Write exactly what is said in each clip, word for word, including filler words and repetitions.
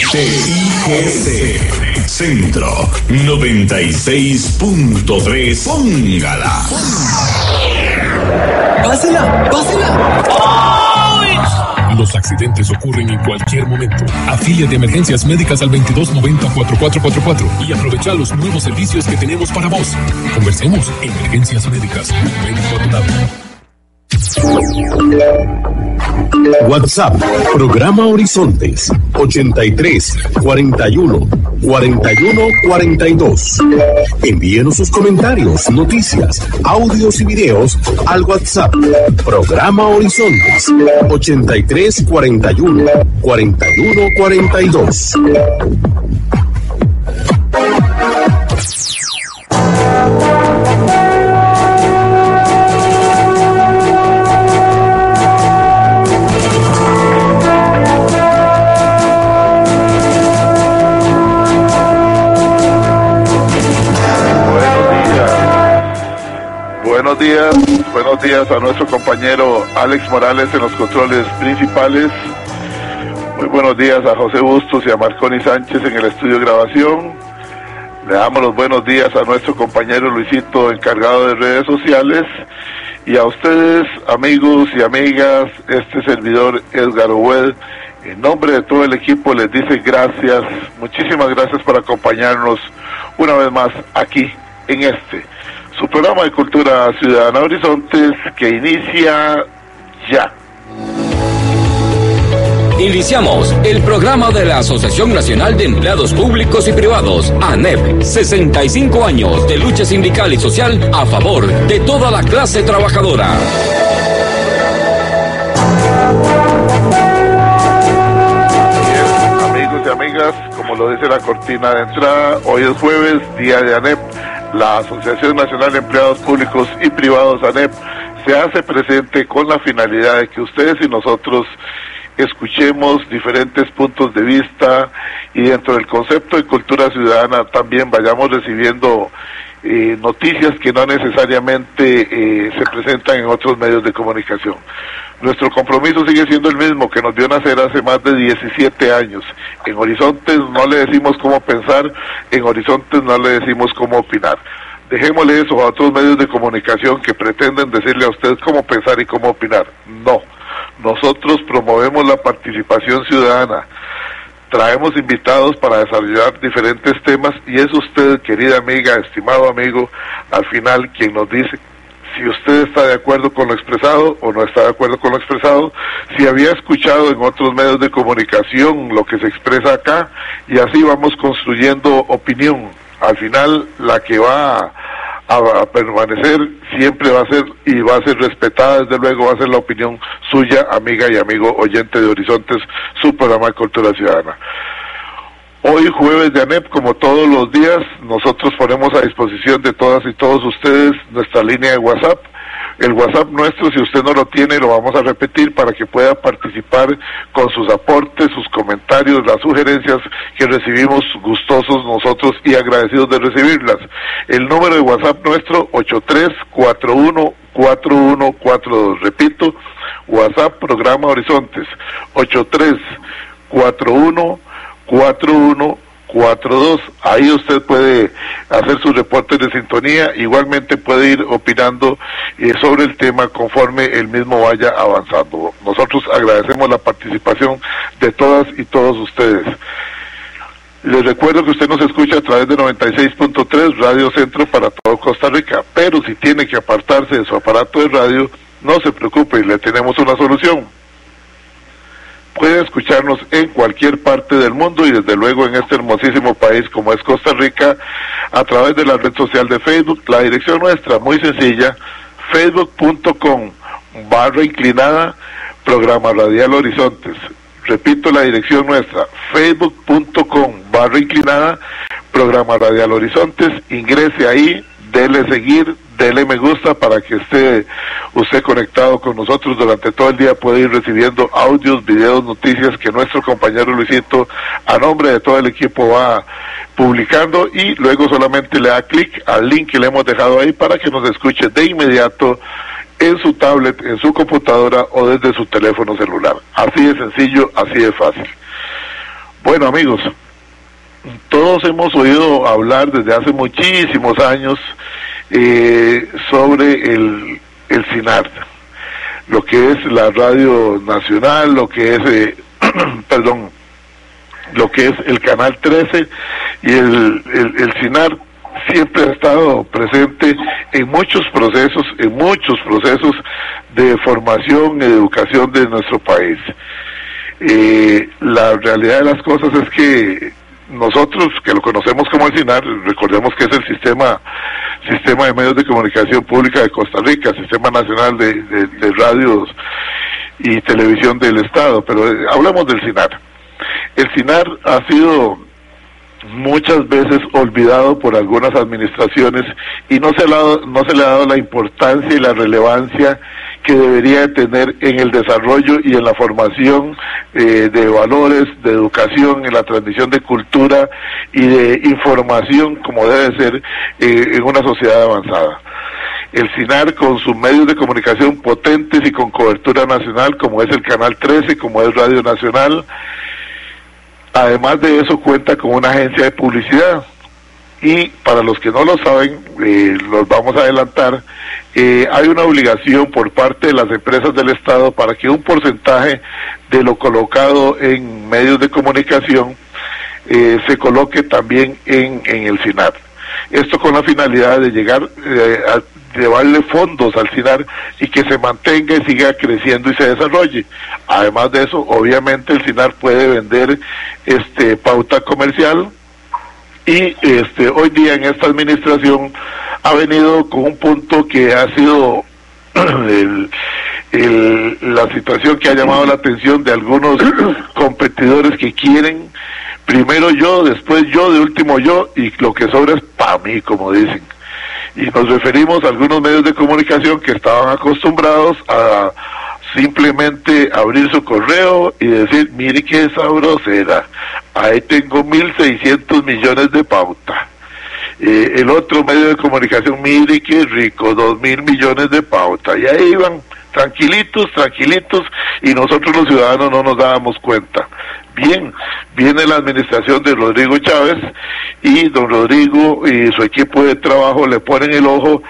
T I G C Centro noventa y seis punto tres. Póngala. ¡Pásela! ¡Pásela! ¡Ay! Los accidentes ocurren en cualquier momento. Afíliate de Emergencias Médicas al veintidós noventa cuarenta y cuatro cuarenta y cuatro y aprovecha los nuevos servicios que tenemos para vos. Conversemos. Emergencias Médicas. Médico a tu lado. WhatsApp, programa Horizontes, ochenta y tres, cuarenta y uno, cuarenta y uno, cuarenta y dos. Envíenos sus comentarios, noticias, audios y videos al WhatsApp, programa Horizontes, ochenta y tres, cuarenta y uno, cuarenta y uno, cuarenta y dos. Buenos días, buenos días a nuestro compañero Alex Morales en los controles principales. Muy buenos días a José Bustos y a Marconi Sánchez en el estudio de grabación. Le damos los buenos días a nuestro compañero Luisito, encargado de redes sociales. Y a ustedes, amigos y amigas, este servidor Edgar Obued, en nombre de todo el equipo les dice gracias, muchísimas gracias por acompañarnos una vez más aquí en este su programa de Cultura Ciudadana Horizontes, que inicia ya. Iniciamos el programa de la Asociación Nacional de Empleados Públicos y Privados, ANEP, sesenta y cinco años de lucha sindical y social a favor de toda la clase trabajadora. Bien, amigos y amigas, como lo dice la cortina de entrada, hoy es jueves, día de ANEP. La Asociación Nacional de Empleados Públicos y Privados, ANEP, se hace presente con la finalidad de que ustedes y nosotros escuchemos diferentes puntos de vista y dentro del concepto de cultura ciudadana también vayamos recibiendo eh, noticias que no necesariamente eh, se presentan en otros medios de comunicación. Nuestro compromiso sigue siendo el mismo que nos vio nacer hace más de diecisiete años. En Horizontes no le decimos cómo pensar, en Horizontes no le decimos cómo opinar. Dejémosle eso a otros medios de comunicación que pretenden decirle a ustedes cómo pensar y cómo opinar. No, nosotros promovemos la participación ciudadana. Traemos invitados para desarrollar diferentes temas y es usted, querida amiga, estimado amigo, al final quien nos dice si usted está de acuerdo con lo expresado o no está de acuerdo con lo expresado, si había escuchado en otros medios de comunicación lo que se expresa acá, y así vamos construyendo opinión. Al final, la que va a, a permanecer siempre va a ser, y va a ser respetada, desde luego, va a ser la opinión suya, amiga y amigo oyente de Horizontes, su programa de Cultura Ciudadana. Hoy, jueves de ANEP, como todos los días, nosotros ponemos a disposición de todas y todos ustedes nuestra línea de WhatsApp. El WhatsApp nuestro, si usted no lo tiene, lo vamos a repetir para que pueda participar con sus aportes, sus comentarios, las sugerencias que recibimos gustosos nosotros y agradecidos de recibirlas. El número de WhatsApp nuestro, ocho tres cuatro uno cuatro uno cuatro dos. Repito, WhatsApp Programa Horizontes, ocho tres cuatro uno cuatro uno cuatro dos. Ahí usted puede hacer sus reportes de sintonía, igualmente puede ir opinando eh, sobre el tema conforme el mismo vaya avanzando. Nosotros agradecemos la participación de todas y todos ustedes. Les recuerdo que usted nos escucha a través de noventa y seis punto tres Radio Centro para todo Costa Rica, pero si tiene que apartarse de su aparato de radio, no se preocupe, le tenemos una solución. Puede escucharnos en cualquier parte del mundo y desde luego en este hermosísimo país como es Costa Rica a través de la red social de Facebook. La dirección nuestra, muy sencilla, facebook punto com barra inclinada Programa Radial Horizontes. Repito la dirección nuestra, facebook punto com barra inclinada Programa Radial Horizontes. Ingrese ahí, dele seguir, dele me gusta para que esté usted conectado con nosotros durante todo el día, puede ir recibiendo audios, videos, noticias que nuestro compañero Luisito a nombre de todo el equipo va publicando y luego solamente le da clic al link que le hemos dejado ahí para que nos escuche de inmediato en su tablet, en su computadora o desde su teléfono celular. Así de sencillo, así de fácil. Bueno, amigos, todos hemos oído hablar desde hace muchísimos años eh, sobre el, el SINAR, lo que es la Radio Nacional, lo que es, eh, perdón, lo que es el Canal trece, y el, el, el SINAR siempre ha estado presente en muchos procesos, en muchos procesos de formación y de educación de nuestro país. Eh, la realidad de las cosas es que nosotros, que lo conocemos como el SINAR, recordemos que es el sistema sistema de medios de comunicación pública de Costa Rica, Sistema Nacional de, de, de Radios y Televisión del Estado, pero eh, hablamos del SINAR. El SINAR ha sido muchas veces olvidado por algunas administraciones y no se le ha dado, no se le ha dado la importancia y la relevancia que debería tener en el desarrollo y en la formación eh, de valores, de educación, en la transmisión de cultura y de información, como debe ser eh, en una sociedad avanzada. El SINAR, con sus medios de comunicación potentes y con cobertura nacional, como es el Canal trece, como es Radio Nacional, además de eso cuenta con una agencia de publicidad. Y para los que no lo saben, eh, los vamos a adelantar, eh, hay una obligación por parte de las empresas del Estado para que un porcentaje de lo colocado en medios de comunicación eh, se coloque también en, en el SINAR. Esto con la finalidad de llegar eh, a llevarle fondos al SINAR y que se mantenga y siga creciendo y se desarrolle. Además de eso, obviamente el SINAR puede vender este pauta comercial. Y este hoy día en esta administración ha venido con un punto que ha sido el, el, la situación que ha llamado la atención de algunos competidores que quieren primero yo, después yo, de último yo, y lo que sobra es para mí, como dicen. Y nos referimos a algunos medios de comunicación que estaban acostumbrados a simplemente abrir su correo y decir, mire qué sabrosera, ahí tengo mil seiscientos millones de pauta. Eh, el otro medio de comunicación, mire qué rico, dos mil millones de pauta. Y ahí iban tranquilitos, tranquilitos, y nosotros los ciudadanos no nos dábamos cuenta. Bien, viene la administración de Rodrigo Chávez, y don Rodrigo y su equipo de trabajo le ponen el ojo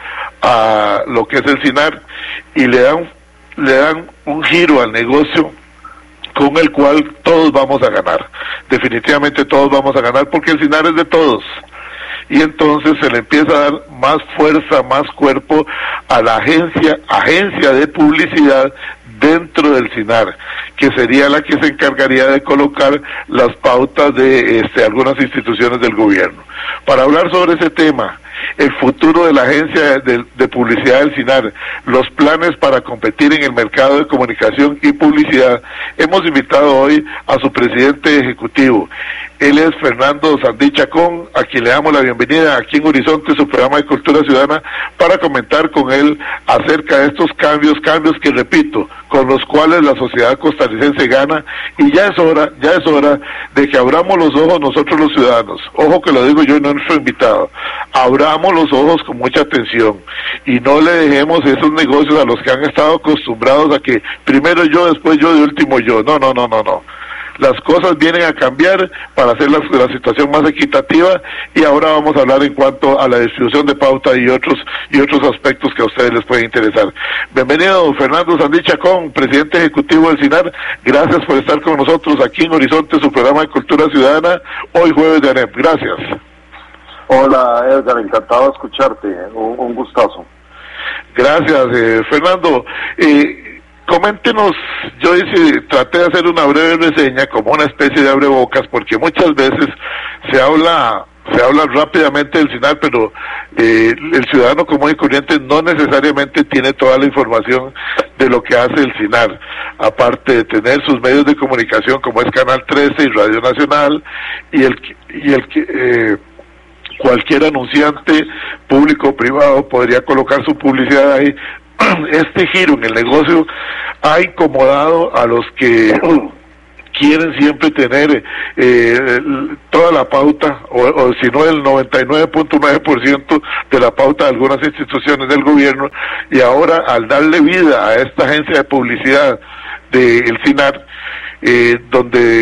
a lo que es el SINAR, y le dan le dan un giro al negocio con el cual todos vamos a ganar. Definitivamente todos vamos a ganar, porque el SINAR es de todos. Y entonces se le empieza a dar más fuerza, más cuerpo a la agencia, agencia de publicidad dentro del SINAR, que sería la que se encargaría de colocar las pautas de este, algunas instituciones del gobierno. Para hablar sobre ese tema, el futuro de la agencia de, de publicidad del SINAR, los planes para competir en el mercado de comunicación y publicidad, hemos invitado hoy a su presidente ejecutivo. Él es Fernando Sandí Chacón, a quien le damos la bienvenida aquí en Horizonte, su programa de Cultura Ciudadana, para comentar con él acerca de estos cambios, cambios que, repito, con los cuales la sociedad costarricense gana, y ya es hora, ya es hora de que abramos los ojos nosotros los ciudadanos. Ojo que lo digo yo y no nuestro invitado. Abramos los ojos con mucha atención y no le dejemos esos negocios a los que han estado acostumbrados a que primero yo, después yo, de último yo. No, no, no, no, no. Las cosas vienen a cambiar para hacer la, la situación más equitativa, y ahora vamos a hablar en cuanto a la distribución de pauta y otros y otros aspectos que a ustedes les pueden interesar. Bienvenido, Fernando Sandí Chacón, presidente ejecutivo del SINAR. Gracias por estar con nosotros aquí en Horizonte, su programa de Cultura Ciudadana, hoy jueves de ANEP. Gracias. Hola, Edgar, encantado de escucharte, un, un gustazo. Gracias, eh, Fernando. Eh, Coméntenos, yo hice, traté de hacer una breve reseña como una especie de abrebocas, porque muchas veces se habla se habla rápidamente del SINAR, pero eh, el ciudadano común y corriente no necesariamente tiene toda la información de lo que hace el SINAR, aparte de tener sus medios de comunicación como es Canal trece y Radio Nacional, y el y el que eh, cualquier anunciante público o privado podría colocar su publicidad ahí. Este giro en el negocio ha incomodado a los que quieren siempre tener eh, toda la pauta, o, o si no el noventa y nueve punto nueve por ciento de la pauta de algunas instituciones del gobierno, y ahora al darle vida a esta agencia de publicidad del SINAR, eh, donde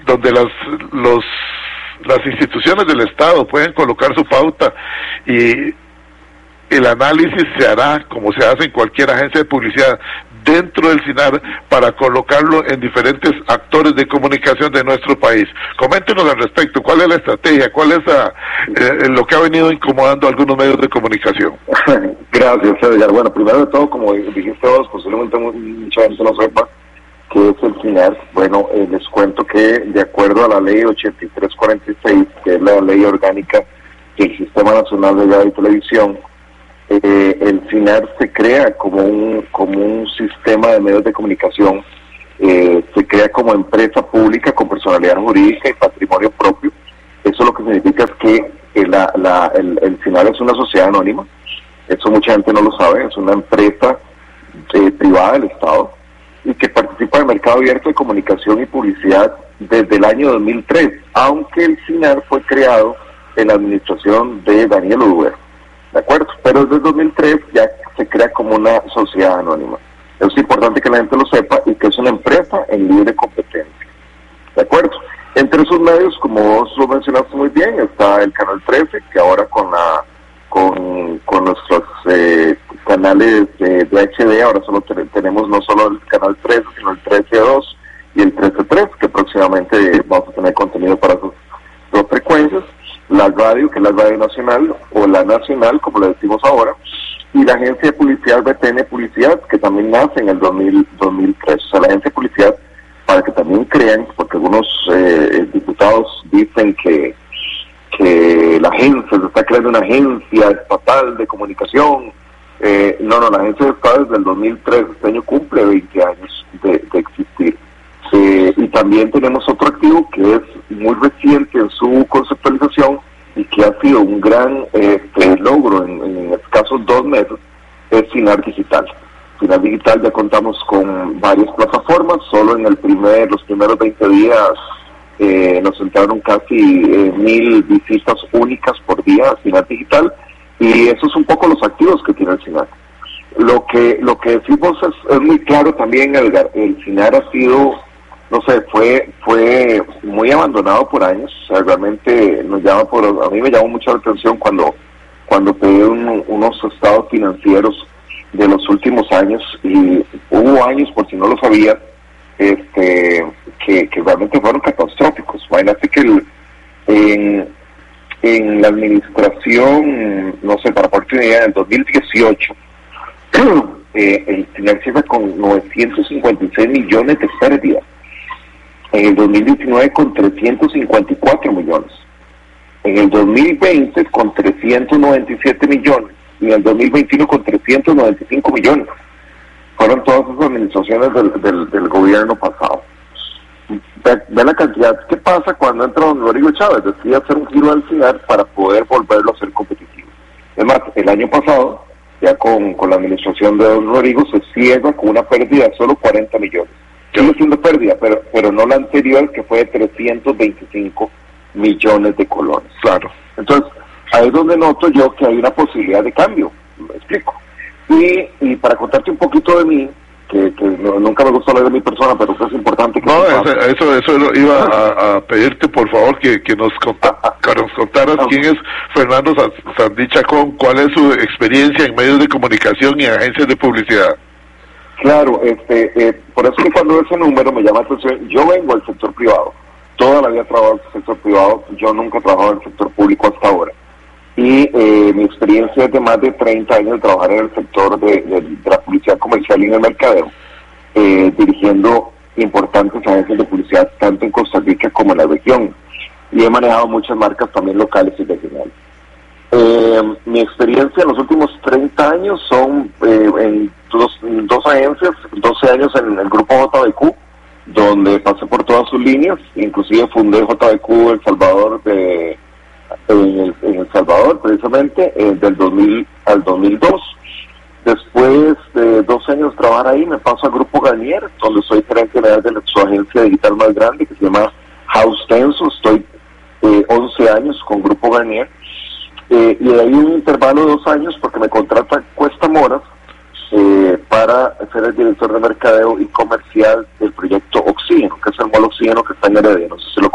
donde las los las instituciones del Estado pueden colocar su pauta y el análisis se hará como se hace en cualquier agencia de publicidad dentro del SINAR para colocarlo en diferentes actores de comunicación de nuestro país. Coméntenos al respecto, ¿cuál es la estrategia? ¿Cuál es la, eh, lo que ha venido incomodando a algunos medios de comunicación? Gracias, Edgar. Bueno, primero de todo, como dijiste vos, posiblemente mucha gente no sepa qué es el SINAR. Bueno, eh, les cuento que de acuerdo a la ley ochenta y tres cuarenta y seis, que es la ley orgánica del Sistema Nacional de Radio y Televisión, Eh, el SINAR se crea como un como un sistema de medios de comunicación, eh, se crea como empresa pública con personalidad jurídica y patrimonio propio. Eso lo que significa es que eh, la, la, el, el SINAR es una sociedad anónima, eso mucha gente no lo sabe, es una empresa eh, privada del Estado y que participa en el mercado abierto de comunicación y publicidad desde el año dos mil tres, aunque el SINAR fue creado en la administración de Daniel Oduber. ¿De acuerdo? Pero desde el dos mil tres ya se crea como una sociedad anónima. Es importante que la gente lo sepa y que es una empresa en libre competencia. ¿De acuerdo? Entre sus medios, como vos lo mencionaste muy bien, está el Canal trece, que ahora con la con, con nuestros eh, canales de, de H D, ahora solo te, tenemos no solo el Canal trece, sino el trece dos y el trece tres, que próximamente vamos a tener contenido para sus dos frecuencias. La radio, que es la Radio Nacional, o la Nacional, como le decimos ahora, y la agencia de publicidad B T N Publicidad, que también nace en el dos mil tres. O sea, la agencia de publicidad, para que también crean, porque algunos eh, diputados dicen que, que la agencia, se está creando una agencia estatal de comunicación. Eh, no, no, la agencia está desde el dos mil tres, este año cumple veinte años de, de existir. Eh, y también tenemos otro activo que es muy reciente en su conceptualización y que ha sido un gran este, logro en, en escasos dos meses, es SINAR Digital. SINAR Digital ya contamos con varias plataformas, solo en el primer los primeros veinte días eh, nos entraron casi eh, mil visitas únicas por día a SINAR Digital, y eso es un poco los activos que tiene el SINAR. Lo que lo que decimos es, es muy claro también, Edgar. El SINAR ha sido, no sé, fue fue muy abandonado por años. O sea, realmente nos llama por, a mí me llamó mucho la atención cuando cuando pedí un, unos estados financieros de los últimos años, y hubo años, por si no lo sabía, este que, que realmente fueron catastróficos. Imagínate que el, en, en la administración, no sé, para oportunidad, en dos mil dieciocho, eh, el SINAR cierra con novecientos cincuenta y seis millones de pérdidas. En el dos mil diecinueve con trescientos cincuenta y cuatro millones. En el dos mil veinte con trescientos noventa y siete millones. Y en el dos mil veintiuno con trescientos noventa y cinco millones. Fueron todas esas administraciones del, del, del gobierno pasado. Ve, ve la cantidad. ¿Qué pasa cuando entra don Rodrigo Chávez? Decide hacer un giro al SINAR para poder volverlo a ser competitivo. Es más, el año pasado, ya con, con la administración de don Rodrigo, se cierra con una pérdida de solo cuarenta millones. Sigue siendo pérdida, pero pero no la anterior, que fue de trescientos veinticinco millones de colones. Claro. Entonces, ahí es donde noto yo que hay una posibilidad de cambio. Me explico. Y, y para contarte un poquito de mí, que, que no, nunca me gusta hablar de mi persona, pero es importante que... No, eso, eso, eso iba a, a pedirte, por favor, que, que, nos, conta, que nos contaras quién es Fernando Sandí Chacón, cuál es su experiencia en medios de comunicación y agencias de publicidad. Claro, este, eh, por eso que cuando ese número me llama la atención. Yo vengo del sector privado, toda la vida he trabajado en el sector privado, yo nunca he trabajado en el sector público hasta ahora. Y eh, mi experiencia es de más de treinta años de trabajar en el sector de, de, de la publicidad comercial y en el mercadeo, eh, dirigiendo importantes agencias de publicidad tanto en Costa Rica como en la región. Y he manejado muchas marcas también locales y regionales. Eh, mi experiencia en los últimos treinta años son eh, en dos, dos agencias, doce años en el grupo J B Q, donde pasé por todas sus líneas, inclusive fundé J B Q El Salvador de, en, el, en El Salvador, precisamente, eh, del dos mil al dos mil dos. Después de doce años de trabajar ahí, me paso al grupo Garnier, donde soy gerente general de su agencia digital más grande, que se llama House Tenso. Estoy eh, once años con grupo Garnier. Eh, y de ahí un intervalo de dos años porque me contrata Cuesta Moras eh, para ser el director de mercadeo y comercial del proyecto Oxígeno, que es el mall Oxígeno que está en Heredia, no sé si lo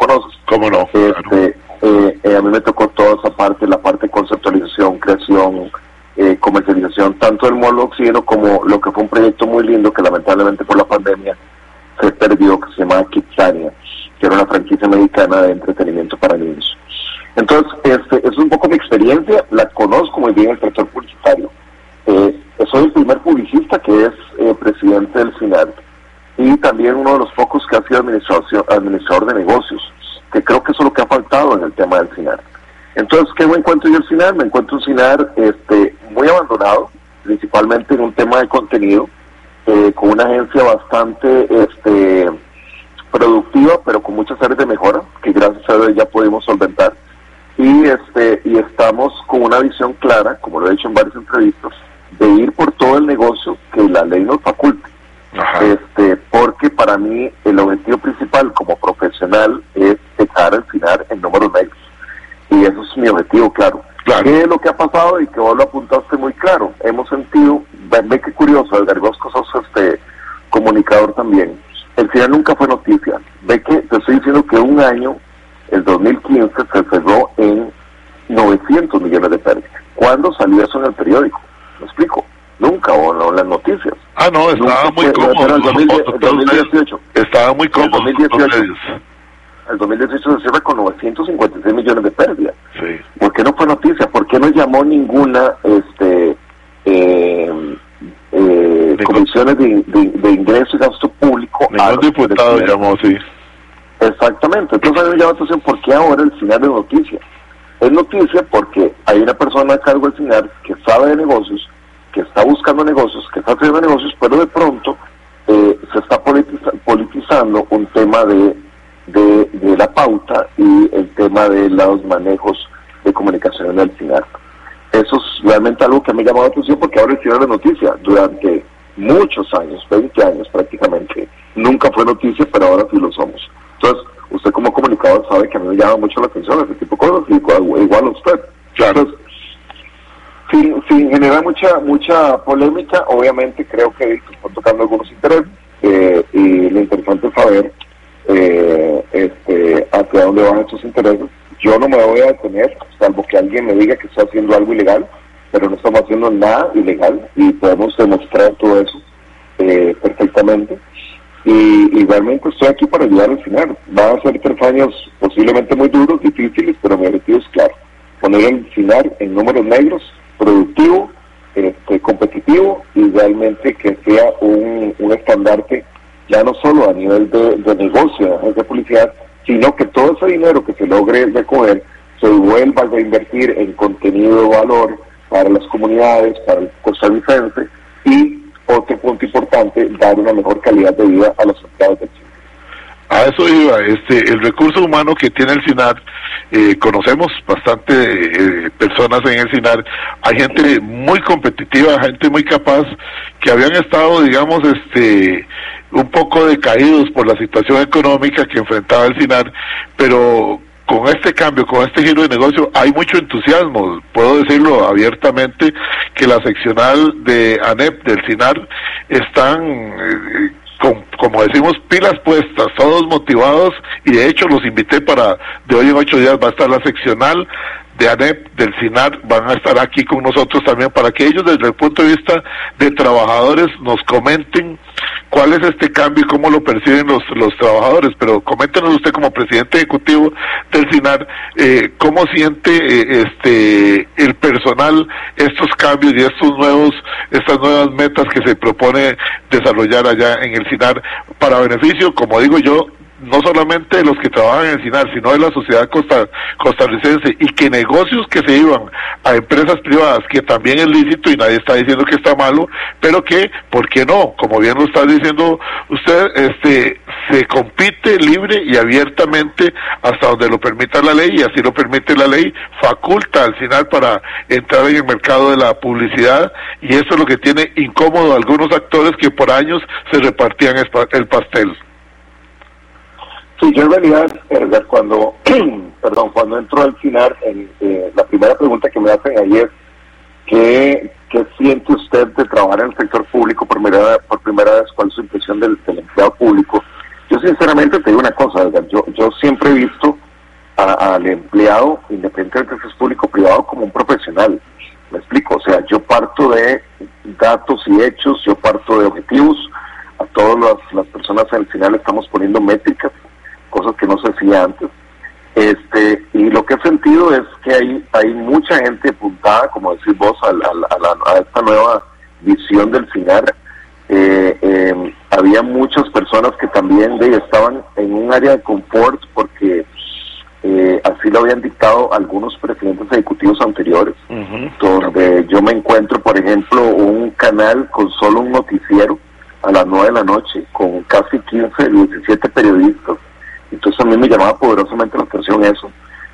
¿Cómo no? Este, Claro. eh, eh, a mí me tocó toda esa parte, la parte de conceptualización, creación, eh, comercialización, tanto del módulo oxígeno como lo que fue un proyecto muy lindo que lamentablemente por la pandemia se perdió, que se llamaba Kitsania, que era una franquicia mexicana de entretenimiento para niños. Entonces, este, es un poco mi experiencia, la conozco muy bien el sector publicitario. Eh, soy el primer publicista que es eh, presidente del SINART y también uno de los pocos que ha sido administrador de negocios, que creo que eso es lo que ha faltado en el tema del SINART. Entonces, ¿qué me encuentro yo al SINART? Me encuentro un SINART este, muy abandonado, principalmente en un tema de contenido, eh, con una agencia bastante este, productiva, pero con muchas áreas de mejora, que gracias a Dios ya pudimos solventar. Y este y estamos con una visión clara, como lo he dicho en varias entrevistas, de ir por todo el negocio que la ley nos faculte. Ajá. Este, porque para mí el objetivo principal como profesional es dejar al final en números negros. Y eso es mi objetivo, claro. Claro. ¿Qué es lo que ha pasado? Y que vos lo apuntaste muy claro. Hemos sentido, ve, ve qué curioso, Edgar, vos que sos este comunicador también. El final nunca fue noticia. Ve que te estoy diciendo que un año, el dos mil quince, se cerró en novecientos millones de pérdidas. ¿Cuándo salió eso en el periódico? ¿Me explico? Nunca, o no en las noticias. Ah, no, estaba Nunca muy fue, cómodo. pero el dos mil diez, el dos mil dieciocho. Estaba muy cómodo. El dos mil dieciocho. El dos mil dieciocho se cierra con novecientos cincuenta y seis millones de pérdidas. Sí. ¿Por qué no fue noticia? ¿Por qué no llamó ninguna este eh, eh, comisiones de, de, de ingreso y gasto público? Ningún diputado llamó, sí. Exactamente. Entonces a mí me llama la atención por qué ahora el SINART es noticia. Es noticia porque hay una persona a cargo del SINART que sabe de negocios, que está buscando negocios, que está haciendo negocios, pero de pronto eh, se está politiza politizando un tema de, de, de la pauta y el tema de los manejos de comunicación en el SINART. Eso es realmente algo que me ha llamado la atención porque ahora el SINART es noticia. Durante muchos años, veinte años prácticamente, nunca fue noticia, pero ahora sí lo somos. Entonces, usted como comunicador sabe que a mí me llama mucho la atención ese tipo de cosas, y igual, igual a usted. Claro. Entonces, sin, sin generar mucha mucha polémica, obviamente creo que están tocando algunos intereses, eh, y lo interesante es saber eh, este, hacia dónde van estos intereses. Yo no me voy a detener, salvo que alguien me diga que está haciendo algo ilegal, pero no estamos haciendo nada ilegal y podemos demostrar todo eso eh, perfectamente. Y, y realmente estoy aquí para ayudar al final. Van a ser tres años posiblemente muy duros, difíciles, pero mi objetivo es claro: poner el final en números negros, productivo, este, competitivo y realmente que sea un, un estandarte ya no solo a nivel de, de negocio, de agencia de publicidad, sino que todo ese dinero que se logre recoger se vuelva a invertir en contenido de valor para las comunidades, para el costarricense y, otro punto importante, dar una mejor calidad de vida a los empleados del SINART. A eso iba, este, el recurso humano que tiene el SINART, eh, conocemos bastante eh, personas en el SINART, hay gente muy competitiva, gente muy capaz, que habían estado, digamos, este, un poco decaídos por la situación económica que enfrentaba el SINART, pero con este cambio, con este giro de negocio, hay mucho entusiasmo. Puedo decirlo abiertamente que la seccional de ANEP del SINART están, eh, con, como decimos, pilas puestas, todos motivados, y de hecho los invité para, de hoy en ocho días va a estar la seccional de ANEP del SINART, van a estar aquí con nosotros también para que ellos desde el punto de vista de trabajadores nos comenten cuál es este cambio y cómo lo perciben los los trabajadores. Pero coméntenos usted como presidente ejecutivo del SINART, eh, cómo siente eh, este el personal estos cambios y estos nuevos estas nuevas metas que se propone desarrollar allá en el SINART para beneficio, como digo yo, no solamente de los que trabajan en el SINART, sino de la sociedad costa, costarricense, y que negocios que se iban a empresas privadas, que también es lícito y nadie está diciendo que está malo, pero que, ¿por qué no? Como bien lo está diciendo usted, este se compite libre y abiertamente hasta donde lo permita la ley, y así lo permite la ley, faculta al SINART para entrar en el mercado de la publicidad, y eso es lo que tiene incómodo a algunos actores que por años se repartían el pastel. Sí, yo en realidad, Edgar, cuando, perdón, cuando entro al SINART, en, eh, la primera pregunta que me hacen ahí es, ¿qué, qué siente usted de trabajar en el sector público por primera, por primera vez? ¿Cuál es su impresión del, del empleado público? Yo sinceramente te digo una cosa, Edgar, yo, yo siempre he visto a, al empleado, independientemente si es público o privado, como un profesional. Me explico, o sea, yo parto de datos y hechos, yo parto de objetivos, a todas las, las personas al final estamos poniendo métricas, cosas que no se hacía antes. Este, y lo que he sentido es que hay, hay mucha gente apuntada, como decís vos, a, a, a, la, a esta nueva visión del FINAR. Eh, eh, había muchas personas que también de, estaban en un área de confort porque eh, así lo habían dictado algunos presidentes ejecutivos anteriores, uh-huh. donde yo me encuentro, por ejemplo, un canal con solo un noticiero a las nueve de la noche, con casi quince, diecisiete periodistas. Entonces a mí me llamaba poderosamente la atención eso.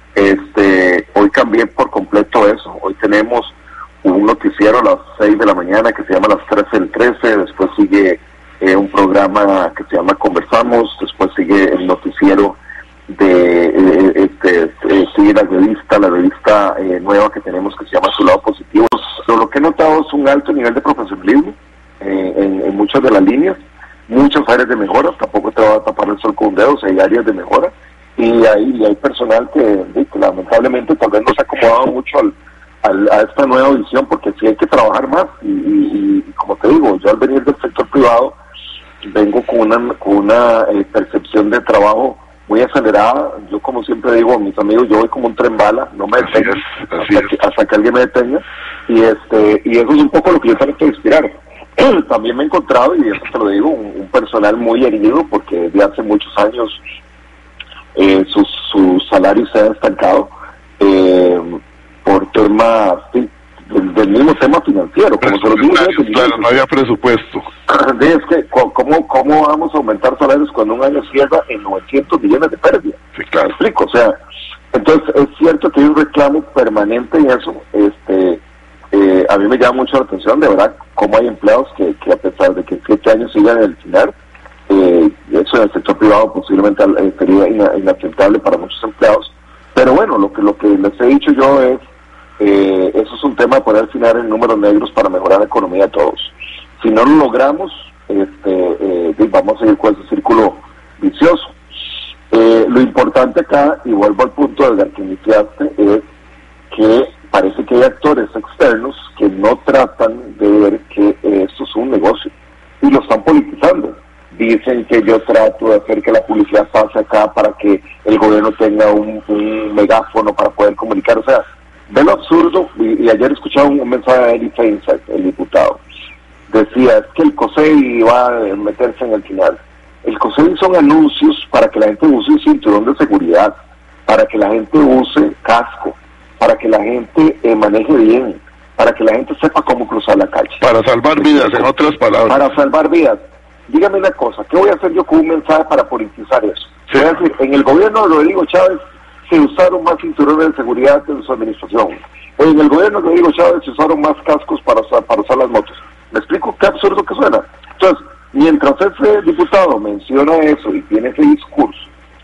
Este, hoy cambié por completo eso. Hoy tenemos un noticiero a las seis de la mañana que se llama Las trece del trece, después sigue eh, un programa que se llama Conversamos, después sigue el noticiero de, eh, este, eh, sigue la revista, la revista eh, nueva que tenemos que se llama Su Lado Positivo. Pero lo que he notado es un alto nivel de profesionalismo eh, en, en muchas de las líneas, muchas áreas de mejora, tampoco te va a tapar el sol con un dedo, o sea, hay áreas de mejora, y hay, y hay personal que, que lamentablemente tal vez no se ha acomodado mucho al Al, a esta nueva visión, porque sí hay que trabajar más y, y, y como te digo, yo al venir del sector privado vengo con una con una eh, percepción de trabajo muy acelerada. Yo, como siempre digo a mis amigos, yo voy como un tren bala, no me detengo hasta que, hasta que alguien me detenga, y este y eso es un poco lo que yo trato de inspirar. También me he encontrado, y eso te lo digo, un, un personal muy herido porque desde hace muchos años eh, sus su salarios se han estancado eh, por temas sí, del, del mismo tema financiero, como se lo digo. Claro, no había presupuesto. Es que, ¿cómo, ¿cómo vamos a aumentar salarios cuando un año cierra en novecientos millones de pérdidas? Sí, claro. ¿Me explico? O sea, entonces es cierto que hay un reclamo permanente en eso. Este, eh, a mí me llama mucho la atención, de verdad, cómo hay empleados que, que a pesar de que siete años sigan en el final, eh, eso en el sector privado posiblemente eh, sería inaceptable para muchos empleados. Pero bueno, lo que lo que les he dicho yo es, eh, eso es un tema de poner final en números negros para mejorar la economía de todos. Si no lo logramos, este, eh, vamos a seguir con ese círculo vicioso. Eh, lo importante acá, y vuelvo al punto del que iniciaste, es que parece que hay actores externos que no tratan de ver que esto es un negocio y lo están politizando. Dicen que yo trato de hacer que la publicidad pase acá para que el gobierno tenga un, un megáfono para poder comunicar. O sea, ve lo absurdo, y, y ayer escuchaba un, un mensaje de Eli Feinstein, el diputado. Decía, es que el COSEBI va a meterse en el final. El COSEBI son anuncios para que la gente use un cinturón de seguridad, para que la gente use casco, para que la gente eh, maneje bien, para que la gente sepa cómo cruzar la calle. Para salvar vidas, en otras palabras. Para salvar vidas. Dígame una cosa, ¿qué voy a hacer yo con un mensaje para politizar eso? Sí. Voy a decir, en el gobierno de Rodrigo Chávez se usaron más cinturones de seguridad en su administración. O en el gobierno de Rodrigo Chávez se usaron más cascos para usar, para usar las motos. ¿Me explico qué absurdo que suena? Entonces, mientras ese diputado menciona eso y tiene ese discurso,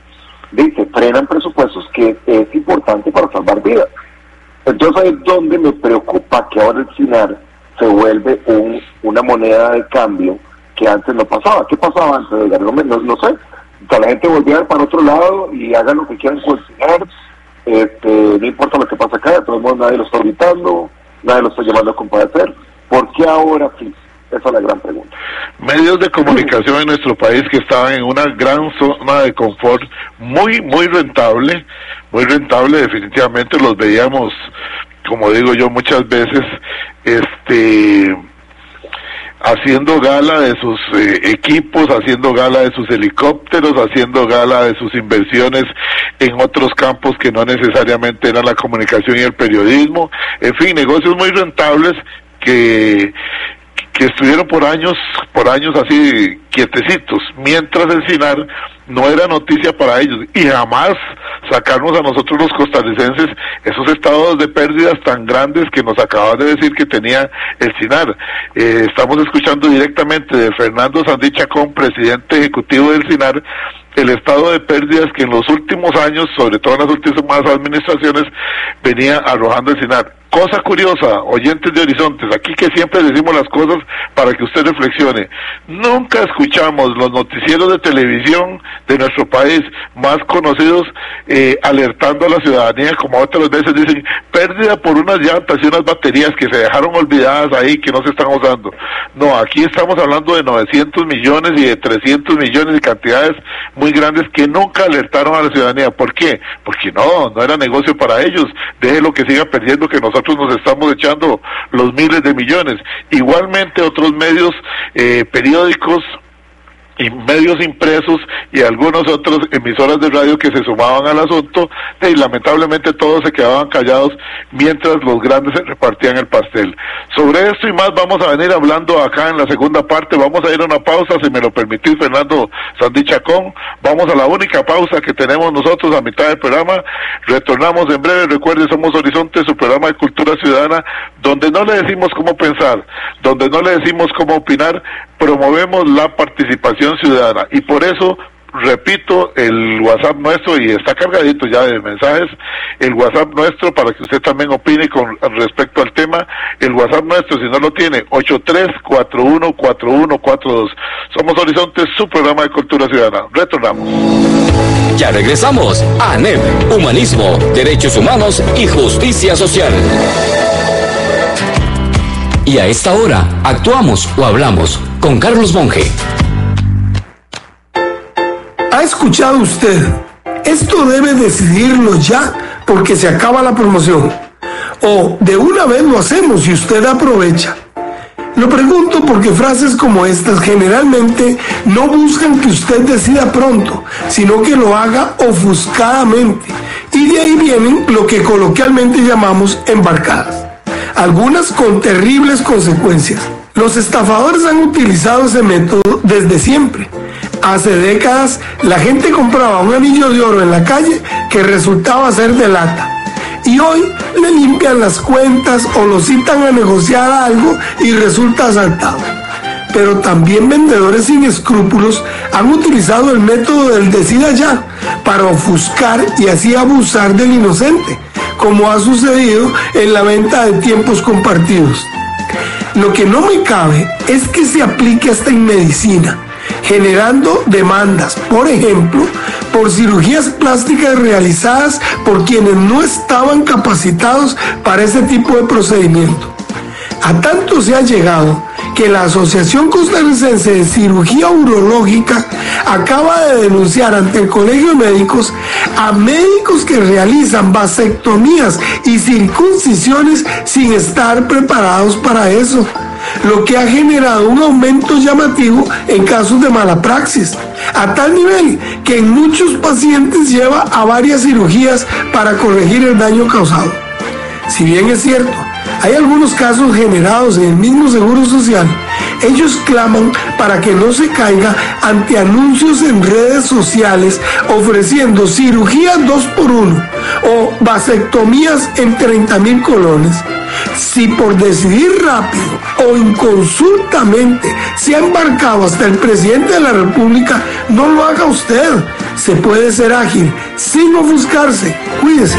dice, frenan presupuestos que es importante para salvar vidas. Entonces ahí es donde me preocupa que ahora el SINAR se vuelve un, una moneda de cambio que antes no pasaba. ¿Qué pasaba antes? No, no, no sé. O sea, la gente volvía para otro lado y hagan lo que quieran con el SINAR. Este, no importa lo que pasa acá, de todos modos nadie lo está gritando, nadie lo está llamando a compadecer. ¿Por qué ahora sí? Esa es la gran pregunta. Medios de comunicación en nuestro país que estaban en una gran zona de confort, muy, muy rentable, muy rentable, definitivamente los veíamos, como digo yo muchas veces, este... haciendo gala de sus eh, equipos, haciendo gala de sus helicópteros, haciendo gala de sus inversiones en otros campos que no necesariamente eran la comunicación y el periodismo, en fin, negocios muy rentables que que estuvieron por años, por años así quietecitos, mientras el SINAR no era noticia para ellos, y jamás sacarnos a nosotros los costarricenses esos estados de pérdidas tan grandes que nos acabas de decir que tenía el SINAR. Eh, estamos escuchando directamente de Fernando Sandí Chacón, presidente ejecutivo del SINAR, el estado de pérdidas que en los últimos años, sobre todo en las últimas administraciones, venía arrojando el SINAR. Cosa curiosa, oyentes de Horizontes, aquí que siempre decimos las cosas para que usted reflexione. Nunca escuchamos los noticieros de televisión de nuestro país más conocidos eh, alertando a la ciudadanía, como otras veces dicen, pérdida por unas llantas y unas baterías que se dejaron olvidadas ahí, que no se están usando. No, aquí estamos hablando de novecientos millones y de trescientos millones y cantidades muy grandes que nunca alertaron a la ciudadanía. ¿Por qué? Porque no, no era negocio para ellos. Déjelo que siga perdiendo, que nosotros nos estamos echando los miles de millones. Igualmente otros medios, eh, periódicos y medios impresos y algunos otros emisoras de radio que se sumaban al asunto, y lamentablemente todos se quedaban callados mientras los grandes se repartían el pastel. Sobre esto y más vamos a venir hablando acá en la segunda parte. Vamos a ir a una pausa, si me lo permitís, Fernando Sandí Chacón. Vamos a la única pausa que tenemos nosotros a mitad del programa. Retornamos en breve. Recuerde, somos Horizonte, su programa de cultura ciudadana, donde no le decimos cómo pensar, donde no le decimos cómo opinar, promovemos la participación ciudadana, y por eso repito el WhatsApp nuestro, y está cargadito ya de mensajes, el WhatsApp nuestro para que usted también opine con respecto al tema. El WhatsApp nuestro, si no lo tiene, ocho tres cuatro uno cuatro uno cuatro dos. Somos Horizonte, su programa de cultura ciudadana. Retornamos. Ya regresamos a ANEP, Humanismo, Derechos Humanos y Justicia Social. Y a esta hora, actuamos o hablamos con Carlos Monge. ¿Ha escuchado usted? Esto debe decidirlo ya porque se acaba la promoción. O de una vez lo hacemos y usted aprovecha. Lo pregunto porque frases como estas generalmente no buscan que usted decida pronto, sino que lo haga ofuscadamente. Y de ahí vienen lo que coloquialmente llamamos embarcadas, algunas con terribles consecuencias. Los estafadores han utilizado ese método desde siempre. Hace décadas la gente compraba un anillo de oro en la calle que resultaba ser de lata. Y hoy le limpian las cuentas o lo citan a negociar algo y resulta asaltado. Pero también vendedores sin escrúpulos han utilizado el método del decida ya para ofuscar y así abusar del inocente, como ha sucedido en la venta de tiempos compartidos. Lo que no me cabe es que se aplique hasta en medicina, generando demandas, por ejemplo, por cirugías plásticas realizadas por quienes no estaban capacitados para ese tipo de procedimiento. A tanto se ha llegado que la Asociación Costarricense de Cirugía Urológica acaba de denunciar ante el Colegio de Médicos a médicos que realizan vasectomías y circuncisiones sin estar preparados para eso, lo que ha generado un aumento llamativo en casos de mala praxis, a tal nivel que en muchos pacientes lleva a varias cirugías para corregir el daño causado. Si bien es cierto, hay algunos casos generados en el mismo Seguro Social, ellos claman para que no se caiga ante anuncios en redes sociales ofreciendo cirugías dos por uno o vasectomías en treinta mil colones. Si por decidir rápido o inconsultamente se ha embarcado hasta el presidente de la República, no lo haga usted. Se puede ser ágil sin ofuscarse. Cuídese.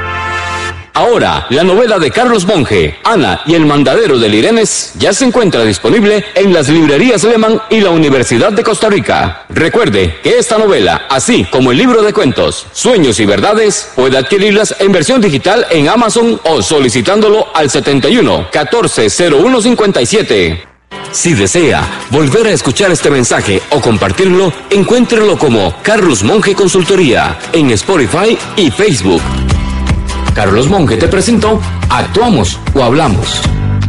Ahora, la novela de Carlos Monge, Ana y el mandadero de Lirenes, ya se encuentra disponible en las librerías Lehmann y la Universidad de Costa Rica. Recuerde que esta novela, así como el libro de cuentos, Sueños y Verdades, puede adquirirlas en versión digital en Amazon o solicitándolo al setenta y uno, catorce, cero uno cincuenta y siete. Si desea volver a escuchar este mensaje o compartirlo, encuéntrelo como Carlos Monge Consultoría en Spotify y Facebook. Carlos Monge te presentó Actuamos o Hablamos.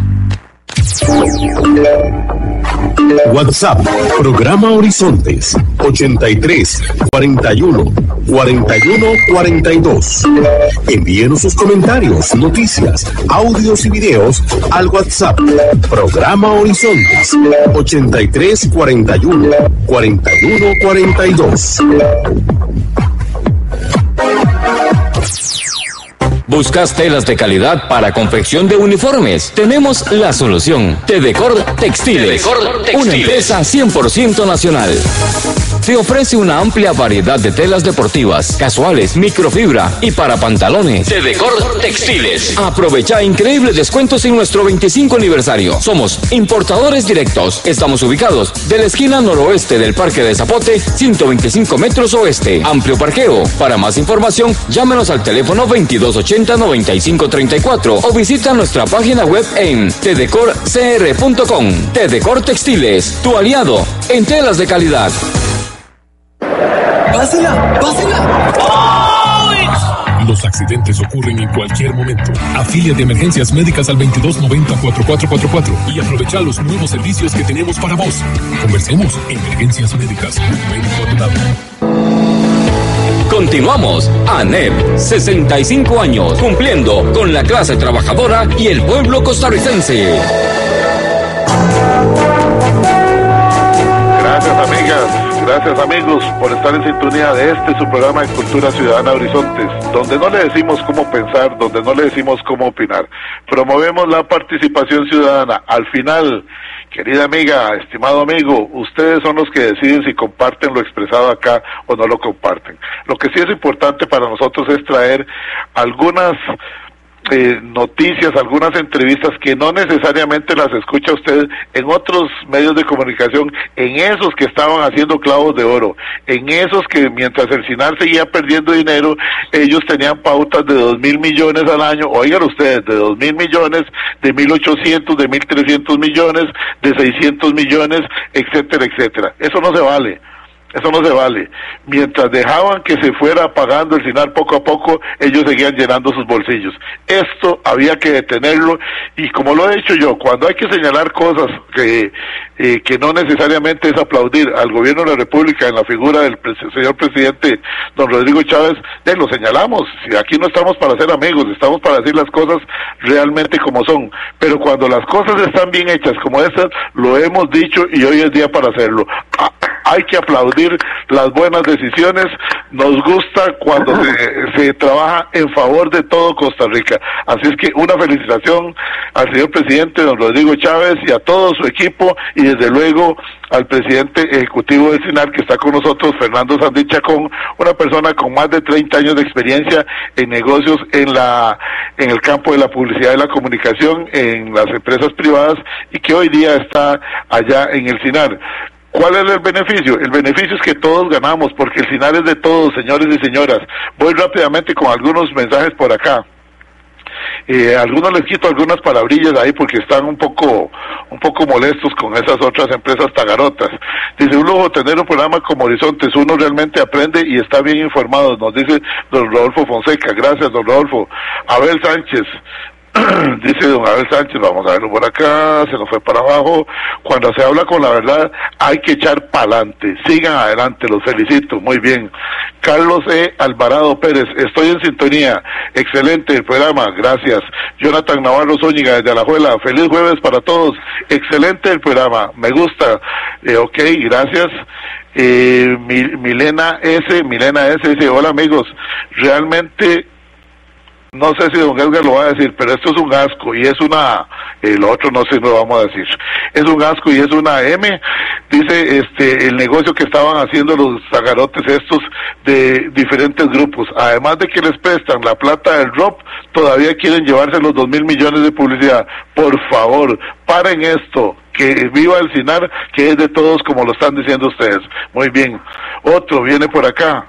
WhatsApp, programa Horizontes, ochenta y tres, cuarenta y uno, cuarenta y uno, cuarenta y dos. Envíenos sus comentarios, noticias, audios y videos al WhatsApp, programa Horizontes, ochenta y tres, cuarenta y uno, cuarenta y uno, cuarenta y dos. ¿Buscas telas de calidad para confección de uniformes? Tenemos la solución. Tedecor Textiles, Tedecor Textiles, una empresa cien por ciento nacional. te ofrece una amplia variedad de telas deportivas, casuales, microfibra y para pantalones. Tedecor Textiles. Aprovecha increíbles descuentos en nuestro veinticinco aniversario. Somos importadores directos. Estamos ubicados de la esquina noroeste del Parque de Zapote, ciento veinticinco metros oeste. Amplio parqueo. Para más información, llámenos al teléfono veintidós ochenta noventa y cinco treinta y cuatro o visita nuestra página web en tedecor c r punto com. Tedecor Textiles, tu aliado en telas de calidad. ¡Pásela! ¡Pásela! ¡Ay! Los accidentes ocurren en cualquier momento. Afilia de emergencias médicas al veintidós noventa cuarenta y cuatro cuarenta y cuatro y aprovecha los nuevos servicios que tenemos para vos. Conversemos. Emergencias médicas. Médico a tu lado. Continuamos. ANEP, sesenta y cinco años, cumpliendo con la clase trabajadora y el pueblo costarricense. Gracias, amigas, gracias, amigos, por estar en sintonía de este su programa de Cultura Ciudadana Horizontes, donde no le decimos cómo pensar, donde no le decimos cómo opinar. Promovemos la participación ciudadana. Al final, querida amiga, estimado amigo, ustedes son los que deciden si comparten lo expresado acá o no lo comparten. Lo que sí es importante para nosotros es traer algunas Eh, noticias, algunas entrevistas que no necesariamente las escucha usted en otros medios de comunicación, en esos que estaban haciendo clavos de oro, en esos que mientras el SINAR seguía perdiendo dinero, ellos tenían pautas de dos mil millones al año, oigan ustedes, de dos mil millones, de mil ochocientos, de mil trescientos millones, de seiscientos millones, etcétera, etcétera. Eso no se vale. Eso no se vale. Mientras dejaban que se fuera pagando el SINAR poco a poco, ellos seguían llenando sus bolsillos. Esto había que detenerlo, y como lo he dicho yo, cuando hay que señalar cosas que eh, que no necesariamente es aplaudir al gobierno de la República en la figura del pre señor presidente don Rodrigo Chávez, eh, lo señalamos. Si aquí no estamos para ser amigos, estamos para decir las cosas realmente como son. Pero cuando las cosas están bien hechas como estas, lo hemos dicho y hoy es día para hacerlo. Ah, hay que aplaudir las buenas decisiones. Nos gusta cuando se, se trabaja en favor de todo Costa Rica. Así es que una felicitación al señor presidente don Rodrigo Chávez y a todo su equipo, y desde luego al presidente ejecutivo del SINAR que está con nosotros, Fernando Sandí Chacón, una persona con más de treinta años de experiencia en negocios en la en el campo de la publicidad y la comunicación en las empresas privadas, y que hoy día está allá en el SINAR. ¿Cuál es el beneficio? El beneficio es que todos ganamos, porque el SINAR es de todos, señores y señoras. Voy rápidamente con algunos mensajes por acá. Eh, a algunos les quito algunas palabrillas ahí porque están un poco un poco molestos con esas otras empresas tagarotas. Dice: un lujo tener un programa como Horizontes, uno realmente aprende y está bien informado, nos dice don Rodolfo Fonseca. Gracias, don Rodolfo. Abel Sánchez, dice don Abel Sánchez, vamos a verlo por acá, se nos fue para abajo. Cuando se habla con la verdad hay que echar pa'lante, sigan adelante, los felicito, muy bien. Carlos E. Alvarado Pérez, estoy en sintonía, excelente el programa, gracias. Jonathan Navarro Zúñiga desde Alajuela, feliz jueves para todos, excelente el programa, me gusta, eh, ok, gracias. Eh, Milena S. Milena S. dice: hola amigos, realmente no sé si don Edgar lo va a decir, pero esto es un asco y es una, eh, lo otro no sé si lo vamos a decir, es un asco y es una M. Dice, este, el negocio que estaban haciendo los zagarotes estos de diferentes grupos, además de que les prestan la plata del R O P, todavía quieren llevarse los dos mil millones de publicidad. Por favor, paren esto, que viva el SINAR, que es de todos como lo están diciendo ustedes. Muy bien. Otro viene por acá.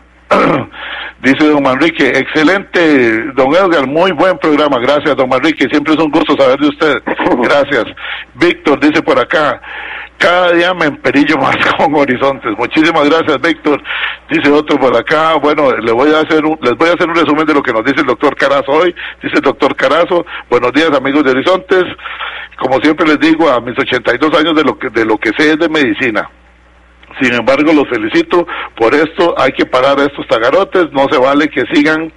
Dice don Manrique: excelente, don Edgar, muy buen programa, gracias don Manrique, siempre es un gusto saber de usted, gracias. Víctor dice por acá: cada día me emperillo más con Horizontes. Muchísimas gracias, Víctor. Dice otro por acá: bueno, le voy a hacer un, les voy a hacer un resumen de lo que nos dice el doctor Carazo hoy. Dice el doctor Carazo: buenos días amigos de Horizontes, como siempre les digo, a mis ochenta y dos años de lo que, de lo que sé es de medicina. Sin embargo, los felicito por esto, hay que parar a estos tagarotes, no se vale que sigan,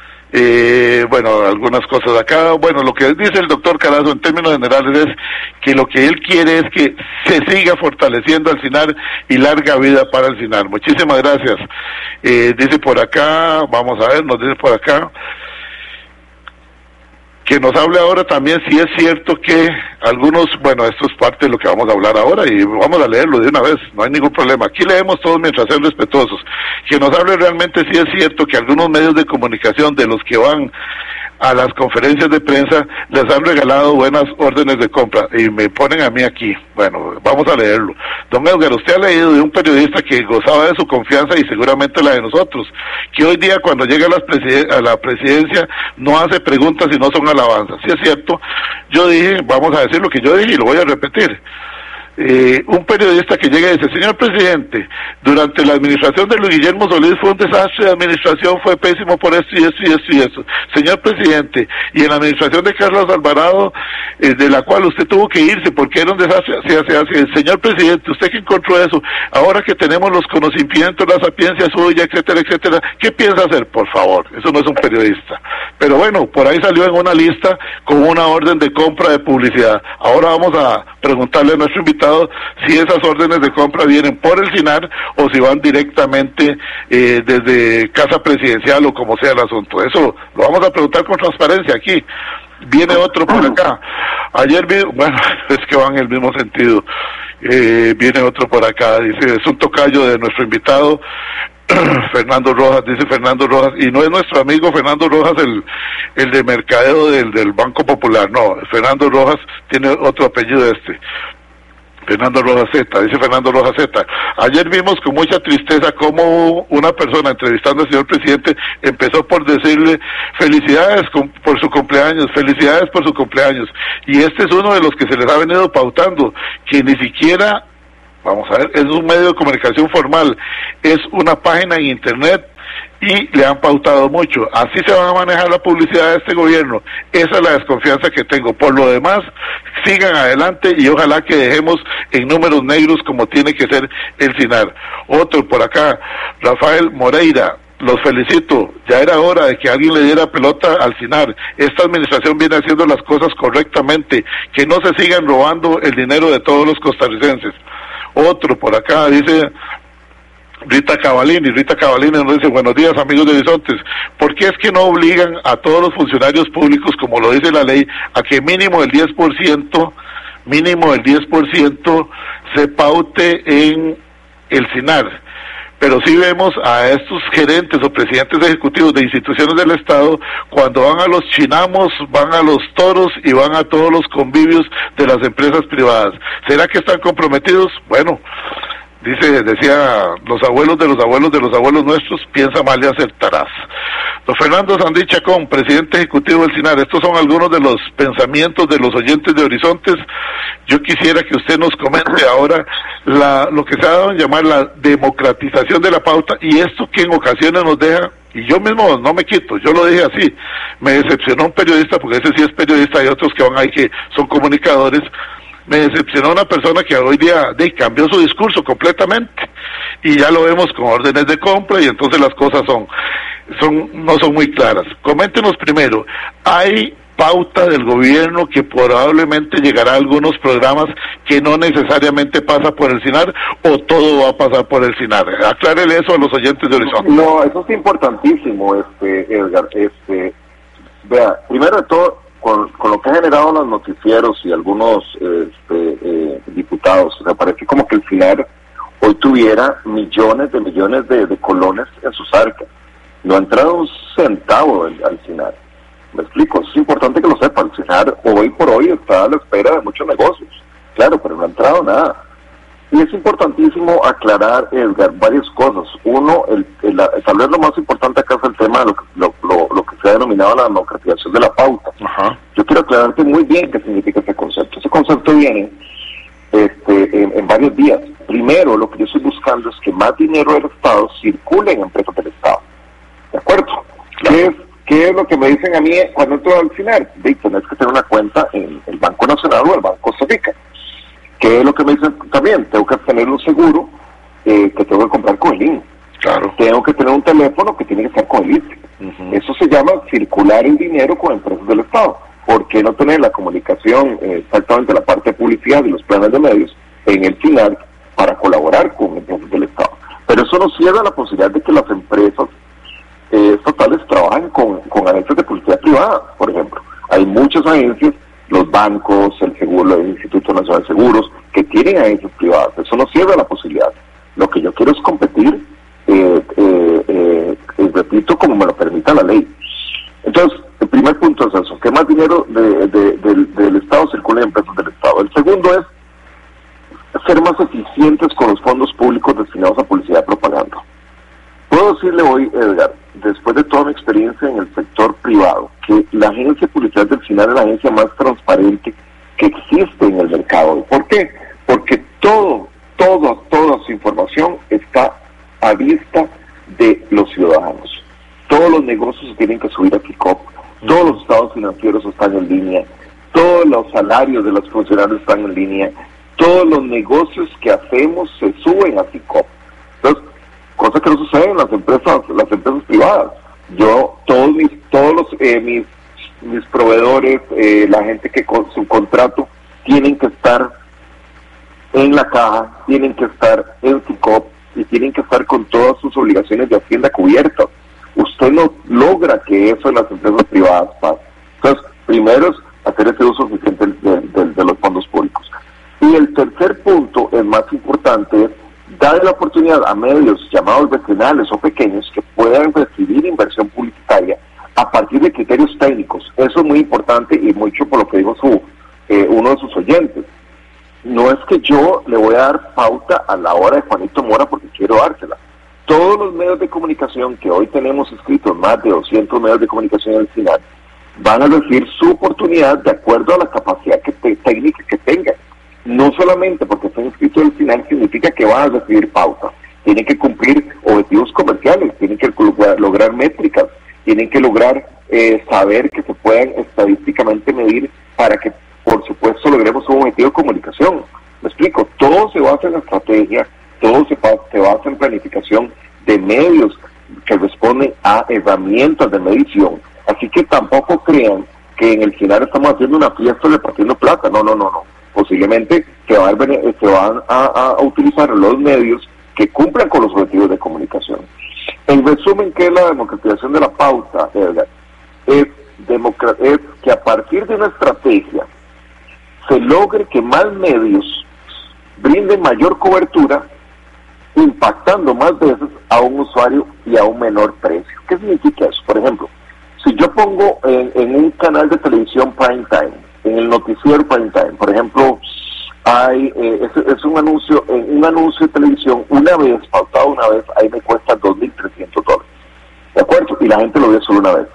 eh, bueno, algunas cosas acá. Bueno, lo que dice el doctor Carazo en términos generales es que lo que él quiere es que se siga fortaleciendo al SINAR y larga vida para el SINAR. Muchísimas gracias. Eh, dice por acá, vamos a ver, nos dice por acá, que nos hable ahora también si es cierto que algunos, bueno, esto es parte de lo que vamos a hablar ahora y vamos a leerlo de una vez, no hay ningún problema. Aquí leemos todos mientras sean respetuosos. Que nos hable realmente si es cierto que algunos medios de comunicación de los que van a las conferencias de prensa les han regalado buenas órdenes de compra y me ponen a mí aquí. Bueno, vamos a leerlo. Don Edgar, usted ha leído de un periodista que gozaba de su confianza y seguramente la de nosotros, que hoy día cuando llega a, las presiden- a la presidencia no hace preguntas y no son alabanzas. Si es cierto, yo dije, vamos a decir lo que yo dije y lo voy a repetir. Eh, un periodista que llega y dice: señor presidente, durante la administración de Luis Guillermo Solís fue un desastre de administración, fue pésimo por esto y esto y esto y esto. Señor presidente, y en la administración de Carlos Alvarado, eh, de la cual usted tuvo que irse porque era un desastre, así, así, así. Señor presidente, usted que encontró eso, ahora que tenemos los conocimientos, la sapiencia suya, etcétera, etcétera, ¿qué piensa hacer? Por favor, eso no es un periodista. Pero bueno, por ahí salió en una lista con una orden de compra de publicidad. Ahora vamos a preguntarle a nuestro invitado si esas órdenes de compra vienen por el SINAR o si van directamente eh, desde Casa Presidencial o como sea el asunto. Eso lo vamos a preguntar con transparencia aquí. Viene otro por acá. Ayer vi, bueno, es que van en el mismo sentido. Eh, viene otro por acá, dice, es un tocayo de nuestro invitado, Fernando Rojas, dice Fernando Rojas, y no es nuestro amigo Fernando Rojas el, el de mercadeo del, del Banco Popular, no, Fernando Rojas tiene otro apellido este. Fernando Rojas Z, dice Fernando Rojas Z. Ayer vimos con mucha tristeza cómo una persona entrevistando al señor presidente empezó por decirle felicidades con, por su cumpleaños, felicidades por su cumpleaños. Y este es uno de los que se les ha venido pautando, que ni siquiera, vamos a ver, es un medio de comunicación formal, es una página en internet y le han pautado mucho. Así se va a manejar la publicidad de este gobierno. Esa es la desconfianza que tengo. Por lo demás, sigan adelante y ojalá que dejemos en números negros como tiene que ser el SINAR. Otro por acá, Rafael Moreira. Los felicito, ya era hora de que alguien le diera pelota al SINAR. Esta administración viene haciendo las cosas correctamente, que no se sigan robando el dinero de todos los costarricenses. Otro por acá dice Rita Cavalini, Rita Cavalini nos dice: buenos días amigos de Horizontes, ¿por qué es que no obligan a todos los funcionarios públicos, como lo dice la ley, a que mínimo el diez por ciento, mínimo el diez por ciento se paute en el SINAR? Pero sí vemos a estos gerentes o presidentes ejecutivos de instituciones del Estado, cuando van a los chinamos, van a los toros y van a todos los convivios de las empresas privadas. ¿Será que están comprometidos? Bueno, dice, decía los abuelos de los abuelos de los abuelos nuestros, piensa mal y acertarás. Don Fernando Sandí Chacón, presidente ejecutivo del SINAR, estos son algunos de los pensamientos de los oyentes de Horizontes. Yo quisiera que usted nos comente ahora la, lo que se ha dado en llamar la democratización de la pauta, y esto que en ocasiones nos deja, y yo mismo no me quito, yo lo dije así, me decepcionó un periodista, porque ese sí es periodista, hay otros que van ahí que son comunicadores. Me decepcionó una persona que hoy día de, cambió su discurso completamente y ya lo vemos con órdenes de compra y entonces las cosas son, son no son muy claras. Coméntenos primero, ¿hay pauta del gobierno que probablemente llegará a algunos programas que no necesariamente pasa por el SINAR o todo va a pasar por el SINAR? Aclárele eso a los oyentes de Horizonte. No, eso es importantísimo, este Edgar. Este, vea, primero de todo, Con, con lo que ha generado los noticieros y algunos este, eh, diputados, o sea, parece como que el SINAR hoy tuviera millones de millones de, de colones en sus arcas. No ha entrado un centavo al, al SINAR. Me explico, es importante que lo sepa. El SINAR hoy por hoy está a la espera de muchos negocios, claro, pero no ha entrado nada. Y es importantísimo aclarar, Edgar, varias cosas. Uno, el, el, el, tal vez lo más importante acá es el tema de lo que, lo, lo, lo que se ha denominado la democratización de la pauta. Ajá. Yo quiero aclararte muy bien qué significa ese concepto. Ese concepto viene este, en, en varios días. Primero, lo que yo estoy buscando es que más dinero del Estado circule en empresas del Estado. ¿De acuerdo? Claro. ¿Qué es, ¿Qué es lo que me dicen a mí cuando entro al SINAR? De tenés que tener una cuenta en el Banco Nacional o el Banco Costa Rica. ¿Qué es lo que me dicen también? Tengo que tener un seguro eh, que tengo que comprar con el I N E. Claro. Tengo que tener un teléfono que tiene que estar con el I N E. Uh-huh. Eso se llama circular el dinero con empresas del Estado. ¿Por qué no tener la comunicación, eh, exactamente la parte de publicidad y los planes de medios en el SINAR para colaborar con empresas del Estado? Pero eso no cierra la posibilidad de que las empresas eh, estatales trabajen con, con agencias de publicidad privada, por ejemplo. Hay muchas agencias, los bancos, el seguro, el Instituto Nacional de Seguros, que tienen agencias privadas. Eso no cierra la posibilidad. Lo que yo quiero es competir, eh, eh, eh, eh, repito, como me lo permita la ley. Entonces, el primer punto es eso, que más dinero de, de, de, del Estado circule en empresas del Estado. El segundo es ser más eficientes con los fondos públicos destinados a publicidad y propaganda. Puedo decirle hoy, Edgar, después de toda mi experiencia en el sector privado, que la agencia de publicidad del SINAR es la agencia más transparente que existe en el mercado. ¿Por qué? Porque todo, toda, toda su información está a vista de los ciudadanos. Todos los negocios se tienen que subir a FICOP, todos los estados financieros están en línea, todos los salarios de los funcionarios están en línea, todos los negocios que hacemos se suben a FICOP. Entonces, cosa que no sucede en las empresas, las empresas privadas. Yo, todos mis, todos los, eh, mis, mis proveedores, eh, la gente que con su contrato, tienen que estar en la caja, tienen que estar en FICOP y tienen que estar con todas sus obligaciones de Hacienda cubiertas. Usted no logra que eso en las empresas privadas pase. Entonces, primero es hacer ese uso suficiente de, de, de los fondos públicos. Y el tercer punto, el más importante, es darle la oportunidad a medios llamados vecinales o pequeños que puedan recibir inversión publicitaria a partir de criterios técnicos. Eso es muy importante y mucho por lo que dijo su eh, uno de sus oyentes. No es que yo le voy a dar pauta a la hora de Juanito Mora porque quiero dársela. Todos los medios de comunicación que hoy tenemos inscritos, más de doscientos medios de comunicación en el SINAR, van a recibir su oportunidad de acuerdo a la capacidad que te, técnica que tengan. No solamente porque están inscritos en el SINAR significa que van a recibir pauta. Tienen que cumplir objetivos comerciales, tienen que lograr métricas, tienen que lograr eh, saber que se puedan estadísticamente medir para que, por supuesto, logremos un objetivo de comunicación. Me explico, todo se basa en estrategia, todo se, se basa en planificación de medios que responden a herramientas de medición. Así que tampoco crean que en el SINAR estamos haciendo una fiesta repartiendo plata. No, no, no, no. Posiblemente se, va a, se van a, a utilizar los medios que cumplan con los objetivos de comunicación. En resumen, ¿qué es la democratización de la pauta, Edgar? Es, democra- es que a partir de una estrategia se logre que más medios brinden mayor cobertura, impactando más veces a un usuario y a un menor precio. ¿Qué significa eso? Por ejemplo, si yo pongo en, en un canal de televisión prime time, en el noticiero prime time, por ejemplo, hay eh, es, es un anuncio, en un anuncio de televisión, una vez, pautado una vez, ahí me cuesta dos mil trescientos dólares. ¿De acuerdo? Y la gente lo ve solo una vez.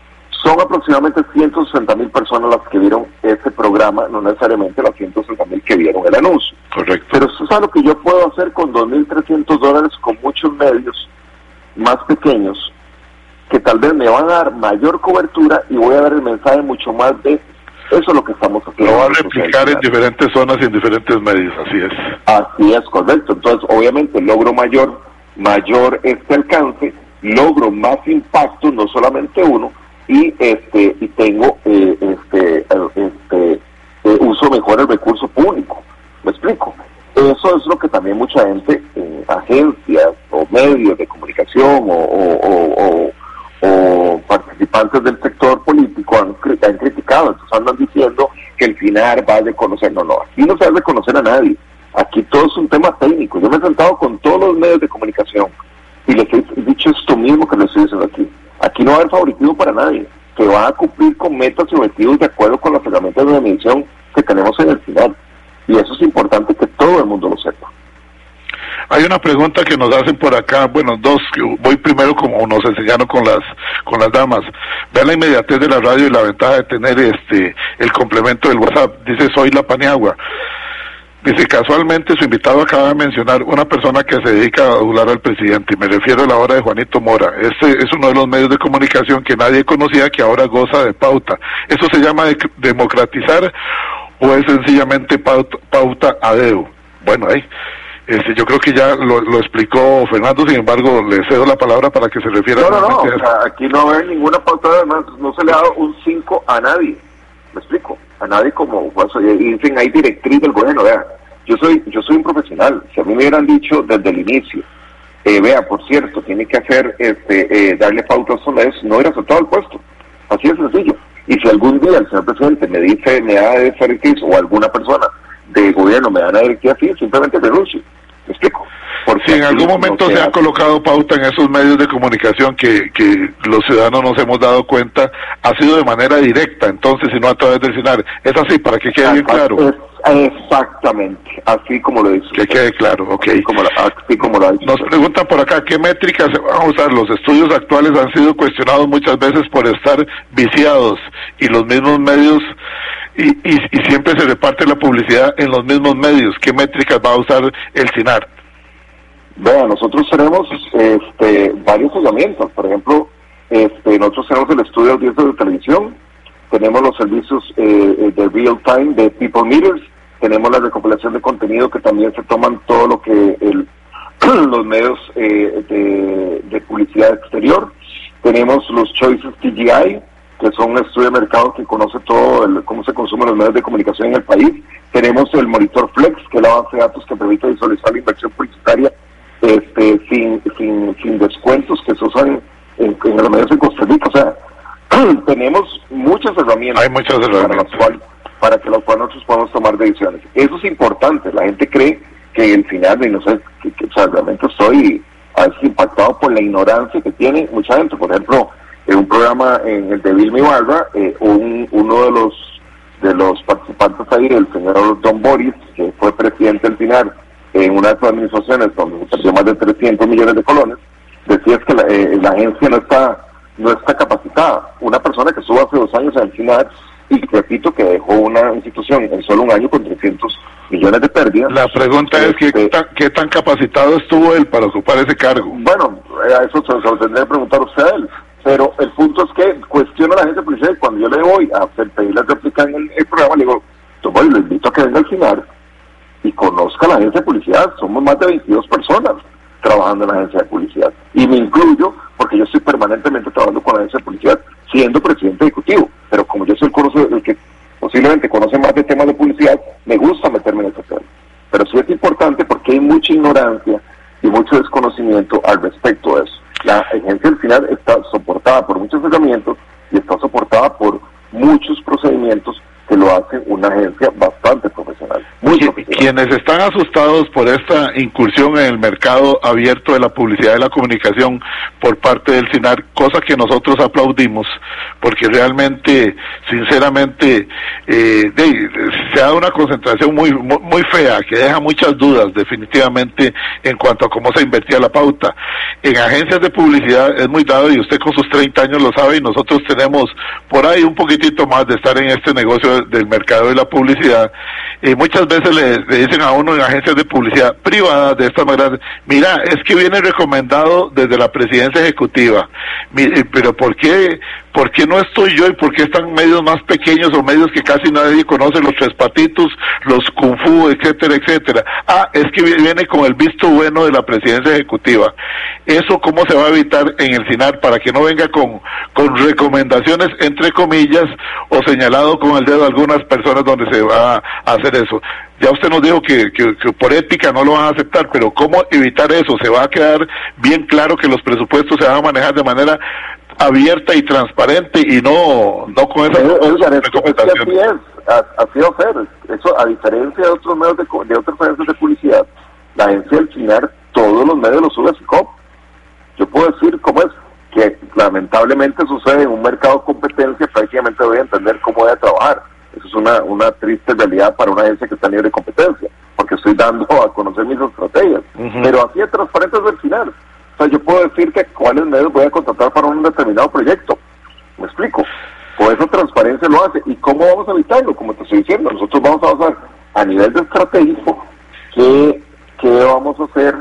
Son aproximadamente ciento sesenta mil personas las que vieron este programa, no necesariamente las ciento sesenta mil que vieron el anuncio. Correcto. Pero eso es algo que yo puedo hacer con dos mil trescientos dólares con muchos medios más pequeños, que tal vez me van a dar mayor cobertura y voy a dar el mensaje mucho más veces. Eso es lo que estamos haciendo. Lo va a replicar en diferentes zonas y en diferentes medios, así es. Así es, correcto. Entonces, obviamente, logro mayor, mayor este alcance, logro más impacto, no solamente uno, y este y tengo eh, este este eh, uso mejor el recurso público. ¿Me explico? Eso es lo que también mucha gente, eh, agencias o medios de comunicación o, o, o, o, o participantes del sector político han, han criticado. Entonces andan diciendo que el SINAR va a reconocer. No, no, aquí no se va a reconocer a nadie. Aquí todo es un tema técnico. Yo me he sentado con todos los medios de comunicación y les he dicho esto mismo que les estoy diciendo aquí. Aquí no va a haber favoritismo para nadie. Se va a cumplir con metas y objetivos de acuerdo con las herramientas de medición que tenemos en el SINAR. Y eso es importante que todo el mundo lo sepa. Hay una pregunta que nos hacen por acá, bueno, dos, voy primero como nos enseñaron con las con las damas. Vean la inmediatez de la radio y la ventaja de tener este el complemento del WhatsApp. Dice, soy la Paniagua. Dice, casualmente su invitado acaba de mencionar una persona que se dedica a adular al presidente, y me refiero a la hora de Juanito Mora. Este es uno de los medios de comunicación que nadie conocía, que ahora goza de pauta. ¿Eso se llama de democratizar o es sencillamente pauta, pauta a dedo? Bueno, ahí, este, yo creo que ya lo, lo explicó Fernando, sin embargo, le cedo la palabra para que se refiera. No, no, no, o sea, aquí no va a haber ninguna pauta, además, no se le ha dado un cinco a nadie. ¿Me explico? A nadie como, pues, y dicen, hay directriz del gobierno. Vea, yo soy yo soy un profesional. Si a mí me hubieran dicho desde el inicio, eh, vea, por cierto, tiene que hacer, este, eh, darle pautas a eso, no hubiera aceptado el puesto. Así de sencillo. Y si algún día el señor presidente me dice, me da esa directriz, o alguna persona de gobierno me da una directriz así, simplemente renuncio. ¿Me explico? Porque si en algún momento no se ha colocado pauta en esos medios de comunicación que, que los ciudadanos nos hemos dado cuenta, ha sido de manera directa, entonces, y no a través del CINAR. Es así, para que quede bien claro. Es, exactamente, así como lo dice. Que quede claro, ok. Así como lo, así como lo ha dicho. Nos preguntan por acá, ¿qué métricas se van a usar? Los estudios actuales han sido cuestionados muchas veces por estar viciados, y los mismos medios... Y, y, y siempre se reparte la publicidad en los mismos medios. ¿Qué métricas va a usar el CINAR? Bueno, nosotros tenemos este, varios herramientas. Por ejemplo, este, nosotros tenemos el estudio de audiencia de televisión, tenemos los servicios eh, de real time de People Meters, tenemos la recopilación de contenido que también se toman todo lo que el, los medios eh, de, de publicidad exterior, tenemos los Choices T G I, que son un estudio de mercado que conoce todo el, cómo se consumen los medios de comunicación en el país. Tenemos el Monitor Flex, que es la base de datos que permite visualizar la inversión publicitaria este, sin, sin, sin descuentos que se usan en, en los medios de Costa Rica. O sea, tenemos muchas herramientas, Hay muchas herramientas. Para, las cual, para que las cuales nosotros podamos tomar decisiones. Eso es importante. La gente cree que el final, y no sé, que, que, o sea, realmente estoy a veces impactado por la ignorancia que tiene mucha gente. Por ejemplo, en un programa en el de Vilma Ibarra, eh, un, uno de los de los participantes ahí, el señor Don Boris, que fue presidente del CINAR en una de sus administraciones donde se perdió más de trescientos millones de colones, decía que la, eh, la agencia no está no está capacitada. Una persona que estuvo hace dos años en el CINAR y repito que dejó una institución en solo un año con trescientos millones de pérdidas. La pregunta es, ¿qué, este, tan, ¿qué tan capacitado estuvo él para ocupar ese cargo? Bueno, a eso se, se lo tendría que preguntar usted a él. Pero el punto es que cuestiono a la agencia policial y cuando yo le voy a hacer pedir la réplica en el, el programa, le digo, bueno, lo invito a que venga al CINAR y conozca la agencia de publicidad. Somos más de veintidós personas trabajando en la agencia de publicidad. Y me incluyo porque yo estoy permanentemente trabajando con la agencia de publicidad, siendo presidente ejecutivo. Pero como yo soy el, conoce, el que posiblemente conoce más de temas de publicidad, me gusta meterme en ese tema. Pero sí es importante porque hay mucha ignorancia y mucho desconocimiento al respecto de eso. La agencia al final está soportada por muchos herramientas y está soportada por muchos procedimientos que lo hacen una agencia bastante profesional. Muy profesional. Quienes están asustados por esta incursión en el mercado abierto de la publicidad y la comunicación por parte del CINAR, cosa que nosotros aplaudimos, porque realmente, sinceramente, eh, de, se ha dado una concentración muy, muy, muy fea, que deja muchas dudas definitivamente en cuanto a cómo se invertía la pauta. En agencias de publicidad es muy dado, y usted con sus treinta años lo sabe, y nosotros tenemos por ahí un poquitito más de estar en este negocio del mercado de la publicidad, y muchas veces le, le dicen a uno en agencias de publicidad privadas de esta manera, mira, es que viene recomendado desde la presidencia ejecutiva, pero ¿por qué? ¿Por qué no estoy yo y por qué están medios más pequeños o medios que casi nadie conoce, los Tres Patitos, los Kung Fu, etcétera, etcétera? Ah, es que viene con el visto bueno de la presidencia ejecutiva. ¿Eso cómo se va a evitar en el CINAR para que no venga con, con recomendaciones, entre comillas, o señalado con el dedo a algunas personas donde se va a hacer eso? Ya usted nos dijo que, que, que por ética no lo van a aceptar, pero ¿cómo evitar eso? ¿Se va a quedar bien claro que los presupuestos se van a manejar de manera abierta y transparente y no no con esas recomendaciones? Así es, así va a ser. Eso, a diferencia de otros medios de, de otras agencias de publicidad, la agencia del CINAR, todos los medios los sube a SICOP. Yo puedo decir cómo es, que lamentablemente sucede en un mercado de competencia, prácticamente voy a entender cómo debe trabajar. Eso es una, una triste realidad para una agencia que está libre de competencia, porque estoy dando a conocer mis estrategias. Uh-huh. Pero así de transparente es el CINAR. O sea, yo puedo decir que cuáles medios voy a contratar para un determinado proyecto. ¿Me explico? Por esa transparencia lo hace. ¿Y cómo vamos a evitarlo? Como te estoy diciendo, nosotros vamos a basar a nivel de estratégico qué, qué vamos a hacer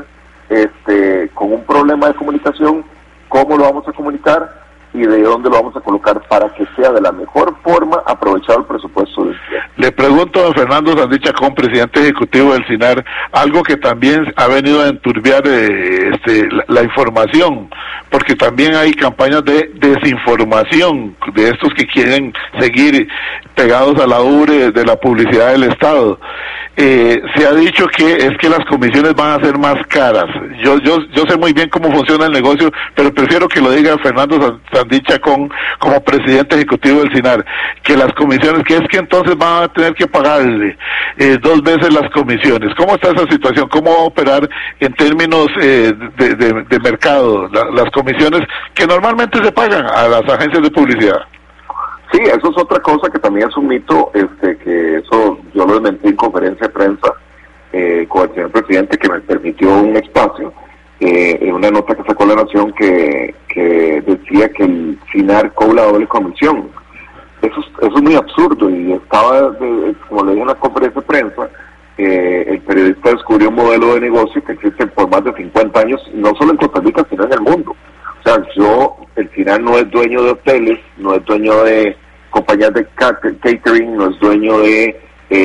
este, con un problema de comunicación, cómo lo vamos a comunicar y de dónde lo vamos a colocar para que sea de la mejor forma aprovechado el presupuesto del C I A. Le pregunto a don Fernando Sandí Chacón, presidente ejecutivo del CINAR, algo que también ha venido a enturbiar eh, este, la, la información, porque también hay campañas de desinformación de estos que quieren seguir pegados a la ubre de la publicidad del Estado. eh, se ha dicho que es que las comisiones van a ser más caras. Yo yo yo sé muy bien cómo funciona el negocio, pero prefiero que lo diga Fernando Sandí Chacón como presidente ejecutivo del SINAR, que las comisiones, que es que entonces van a tener que pagarle eh, dos veces las comisiones. ¿Cómo está esa situación? ¿Cómo va a operar en términos eh, de, de, de mercado la, las comisiones que normalmente se pagan a las agencias de publicidad? Sí, eso es otra cosa que también es un mito, este que eso yo lo desmentí en conferencia de prensa eh, con el señor presidente, que me permitió un espacio eh, en una nota que sacó La Nación que, que decía que el SINAR cobra doble comisión. Eso es, eso es muy absurdo, y estaba, de, como le dije en la conferencia de prensa, eh, el periodista descubrió un modelo de negocio que existe por más de cincuenta años, no solo en Costa Rica, sino en el mundo. O sea, yo, el SINAR no es dueño de hoteles, no es dueño de compañías de catering, no es dueño de,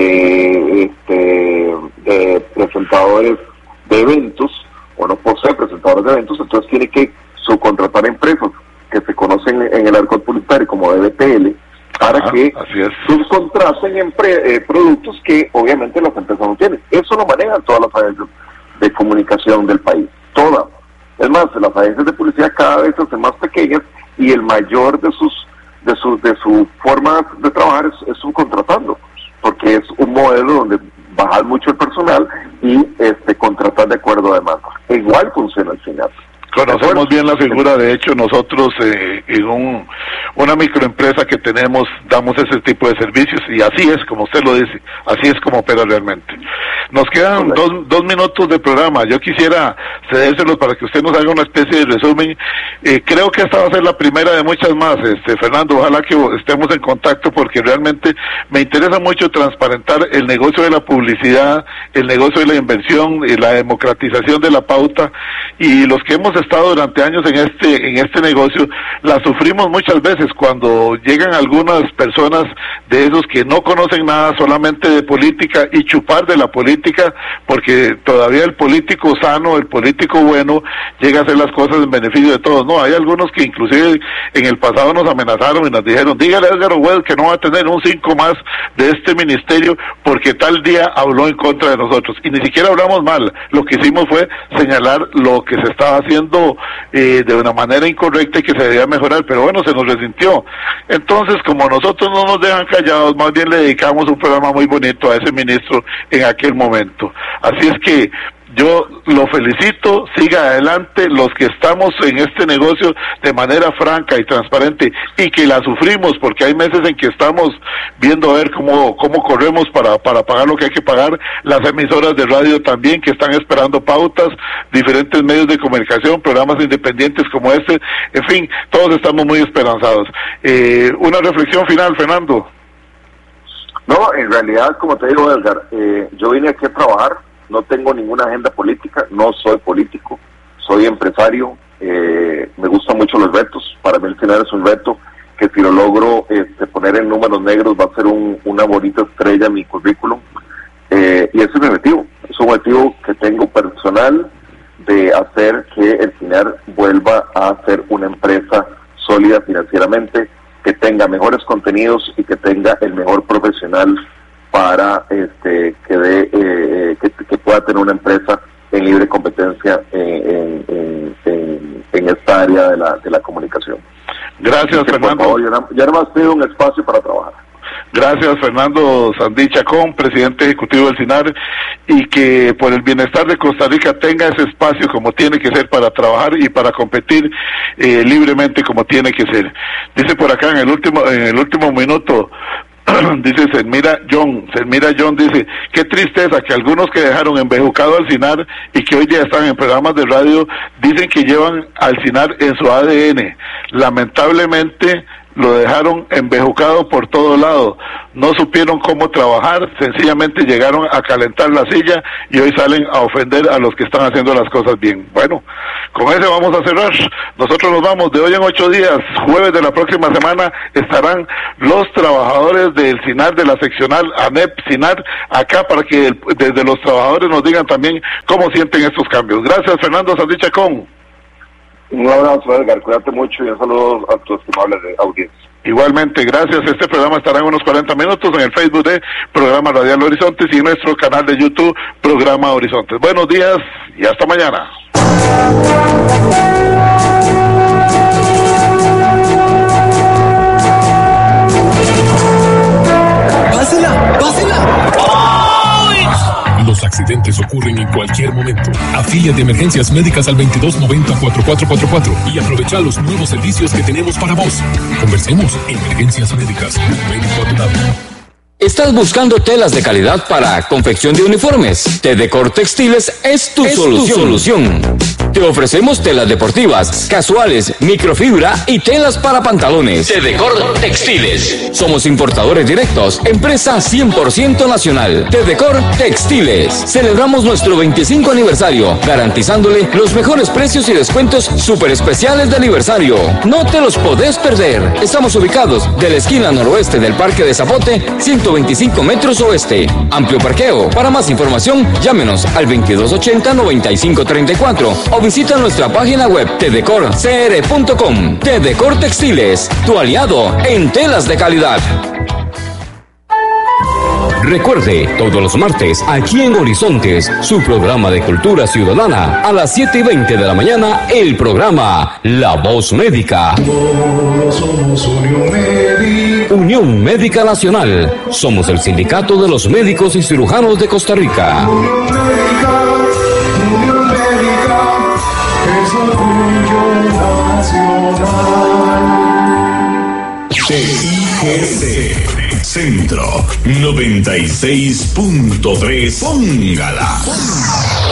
eh, este, de presentadores de eventos, o no posee presentadores de eventos, entonces tiene que subcontratar empresas que se conocen en el argot publicitario como D B T L, para Ajá, que subcontraten empre- eh, productos que obviamente las empresas no tienen. Eso lo manejan todas las agencias de comunicación del país, todas. Es más, las agencias de publicidad cada vez se hacen más pequeñas, y el mayor de sus de su de su forma de trabajar es, es subcontratando, porque es un modelo donde bajar mucho el personal y este contratar de acuerdo a demanda. Igual funciona el SINAR. Conocemos bien la figura, de hecho nosotros eh, en un, una microempresa que tenemos damos ese tipo de servicios, y así es como usted lo dice, así es como opera realmente. Nos quedan dos, dos minutos de programa. Yo quisiera cedérselos para que usted nos haga una especie de resumen. Eh, creo que esta va a ser la primera de muchas más, este Fernando, ojalá que estemos en contacto, porque realmente me interesa mucho transparentar el negocio de la publicidad, el negocio de la inversión, y la democratización de la pauta, y los que hemos estado durante años en este en este negocio la sufrimos muchas veces cuando llegan algunas personas de esos que no conocen nada solamente de política, y chupar de la política, porque todavía el político sano, el político bueno llega a hacer las cosas en beneficio de todos. No, hay algunos que inclusive en el pasado nos amenazaron y nos dijeron: dígale a Edgar Owell que no va a tener un cinco más de este ministerio porque tal día habló en contra de nosotros, y ni siquiera hablamos mal. Lo que hicimos fue señalar lo que se estaba haciendo Eh, de una manera incorrecta y que se debía mejorar, pero bueno, se nos resintió. Entonces, como nosotros no nos dejan callados, más bien le dedicamos un programa muy bonito a ese ministro en aquel momento. Así es que yo lo felicito, siga adelante, los que estamos en este negocio de manera franca y transparente, y que la sufrimos, porque hay meses en que estamos viendo a ver cómo cómo corremos para para pagar lo que hay que pagar, las emisoras de radio también que están esperando pautas, diferentes medios de comunicación, programas independientes como este, en fin, todos estamos muy esperanzados. Eh, una reflexión final, Fernando. No, en realidad, como te digo, Edgar, eh, yo vine aquí a trabajar. No tengo ninguna agenda política, no soy político, soy empresario, eh, me gustan mucho los retos. Para mí el SINAR es un reto que, si lo logro este, poner en números negros, va a ser un, una bonita estrella en mi currículum, eh, y ese es mi objetivo. Es un objetivo que tengo personal, de hacer que el SINAR vuelva a ser una empresa sólida financieramente, que tenga mejores contenidos y que tenga el mejor profesional para este que dé eh, que, que pueda tener una empresa en libre competencia en, en, en, en esta área de la de la comunicación. Gracias, que, Fernando. Por favor, yo, nada, yo nada más pido un espacio para trabajar. Gracias, Fernando Sandí Chacón, presidente ejecutivo del SINAR, y que por el bienestar de Costa Rica tenga ese espacio como tiene que ser para trabajar y para competir eh, libremente como tiene que ser. Dice por acá en el último en el último minuto, dice Selmira John, Selmira John dice: qué tristeza que algunos que dejaron embejucado al SINAR y que hoy día están en programas de radio dicen que llevan al SINAR en su A D N. Lamentablemente lo dejaron embejucado por todo lado, no supieron cómo trabajar, sencillamente llegaron a calentar la silla y hoy salen a ofender a los que están haciendo las cosas bien. Bueno, con ese vamos a cerrar. Nosotros nos vamos. De hoy en ocho días, jueves de la próxima semana, estarán los trabajadores del SINAR, de la seccional ANEP SINAR, acá para que el, desde los trabajadores nos digan también cómo sienten estos cambios. Gracias, Fernando Sandí Chacón. Un abrazo, Edgar, cuídate mucho y un saludo a tu estimable audiencia. Igualmente, gracias. Este programa estará en unos cuarenta minutos en el Facebook de Programa Radial Horizontes y en nuestro canal de YouTube, Programa Horizontes. Buenos días y hasta mañana. ¡Pásela! ¡Pásela! Los accidentes ocurren en cualquier momento. Afíliate a Emergencias Médicas al veintidós noventa, cuarenta y cuatro cuarenta y cuatro y aprovecha los nuevos servicios que tenemos para vos. Conversemos. Emergencias Médicas. Médico a tu lado. ¿Estás buscando telas de calidad para confección de uniformes? Tedecor Textiles es tu es solución. Tu solución. Te ofrecemos telas deportivas, casuales, microfibra y telas para pantalones. Tedecor Textiles. Somos importadores directos, empresa cien por ciento nacional. Tedecor Textiles. Celebramos nuestro veinticinco aniversario, garantizándole los mejores precios y descuentos súper especiales de aniversario. No te los podés perder. Estamos ubicados de la esquina noroeste del Parque de Zapote, ciento veinticinco metros oeste. Amplio parqueo. Para más información, llámenos al veintidós ochenta, noventa y cinco treinta y cuatro o visita nuestra página web tedecor c r punto com. Tedecor Textiles, tu aliado en telas de calidad. Recuerde, todos los martes, aquí en Horizontes, su programa de cultura ciudadana, a las siete y veinte de la mañana, el programa La Voz Médica. Todos somos Unión Médica. Unión Médica Nacional. Somos el sindicato de los médicos y cirujanos de Costa Rica. Unión Médica, Unión Médica, es orgullo nacional. C I G C Centro noventa y seis punto tres. Póngala.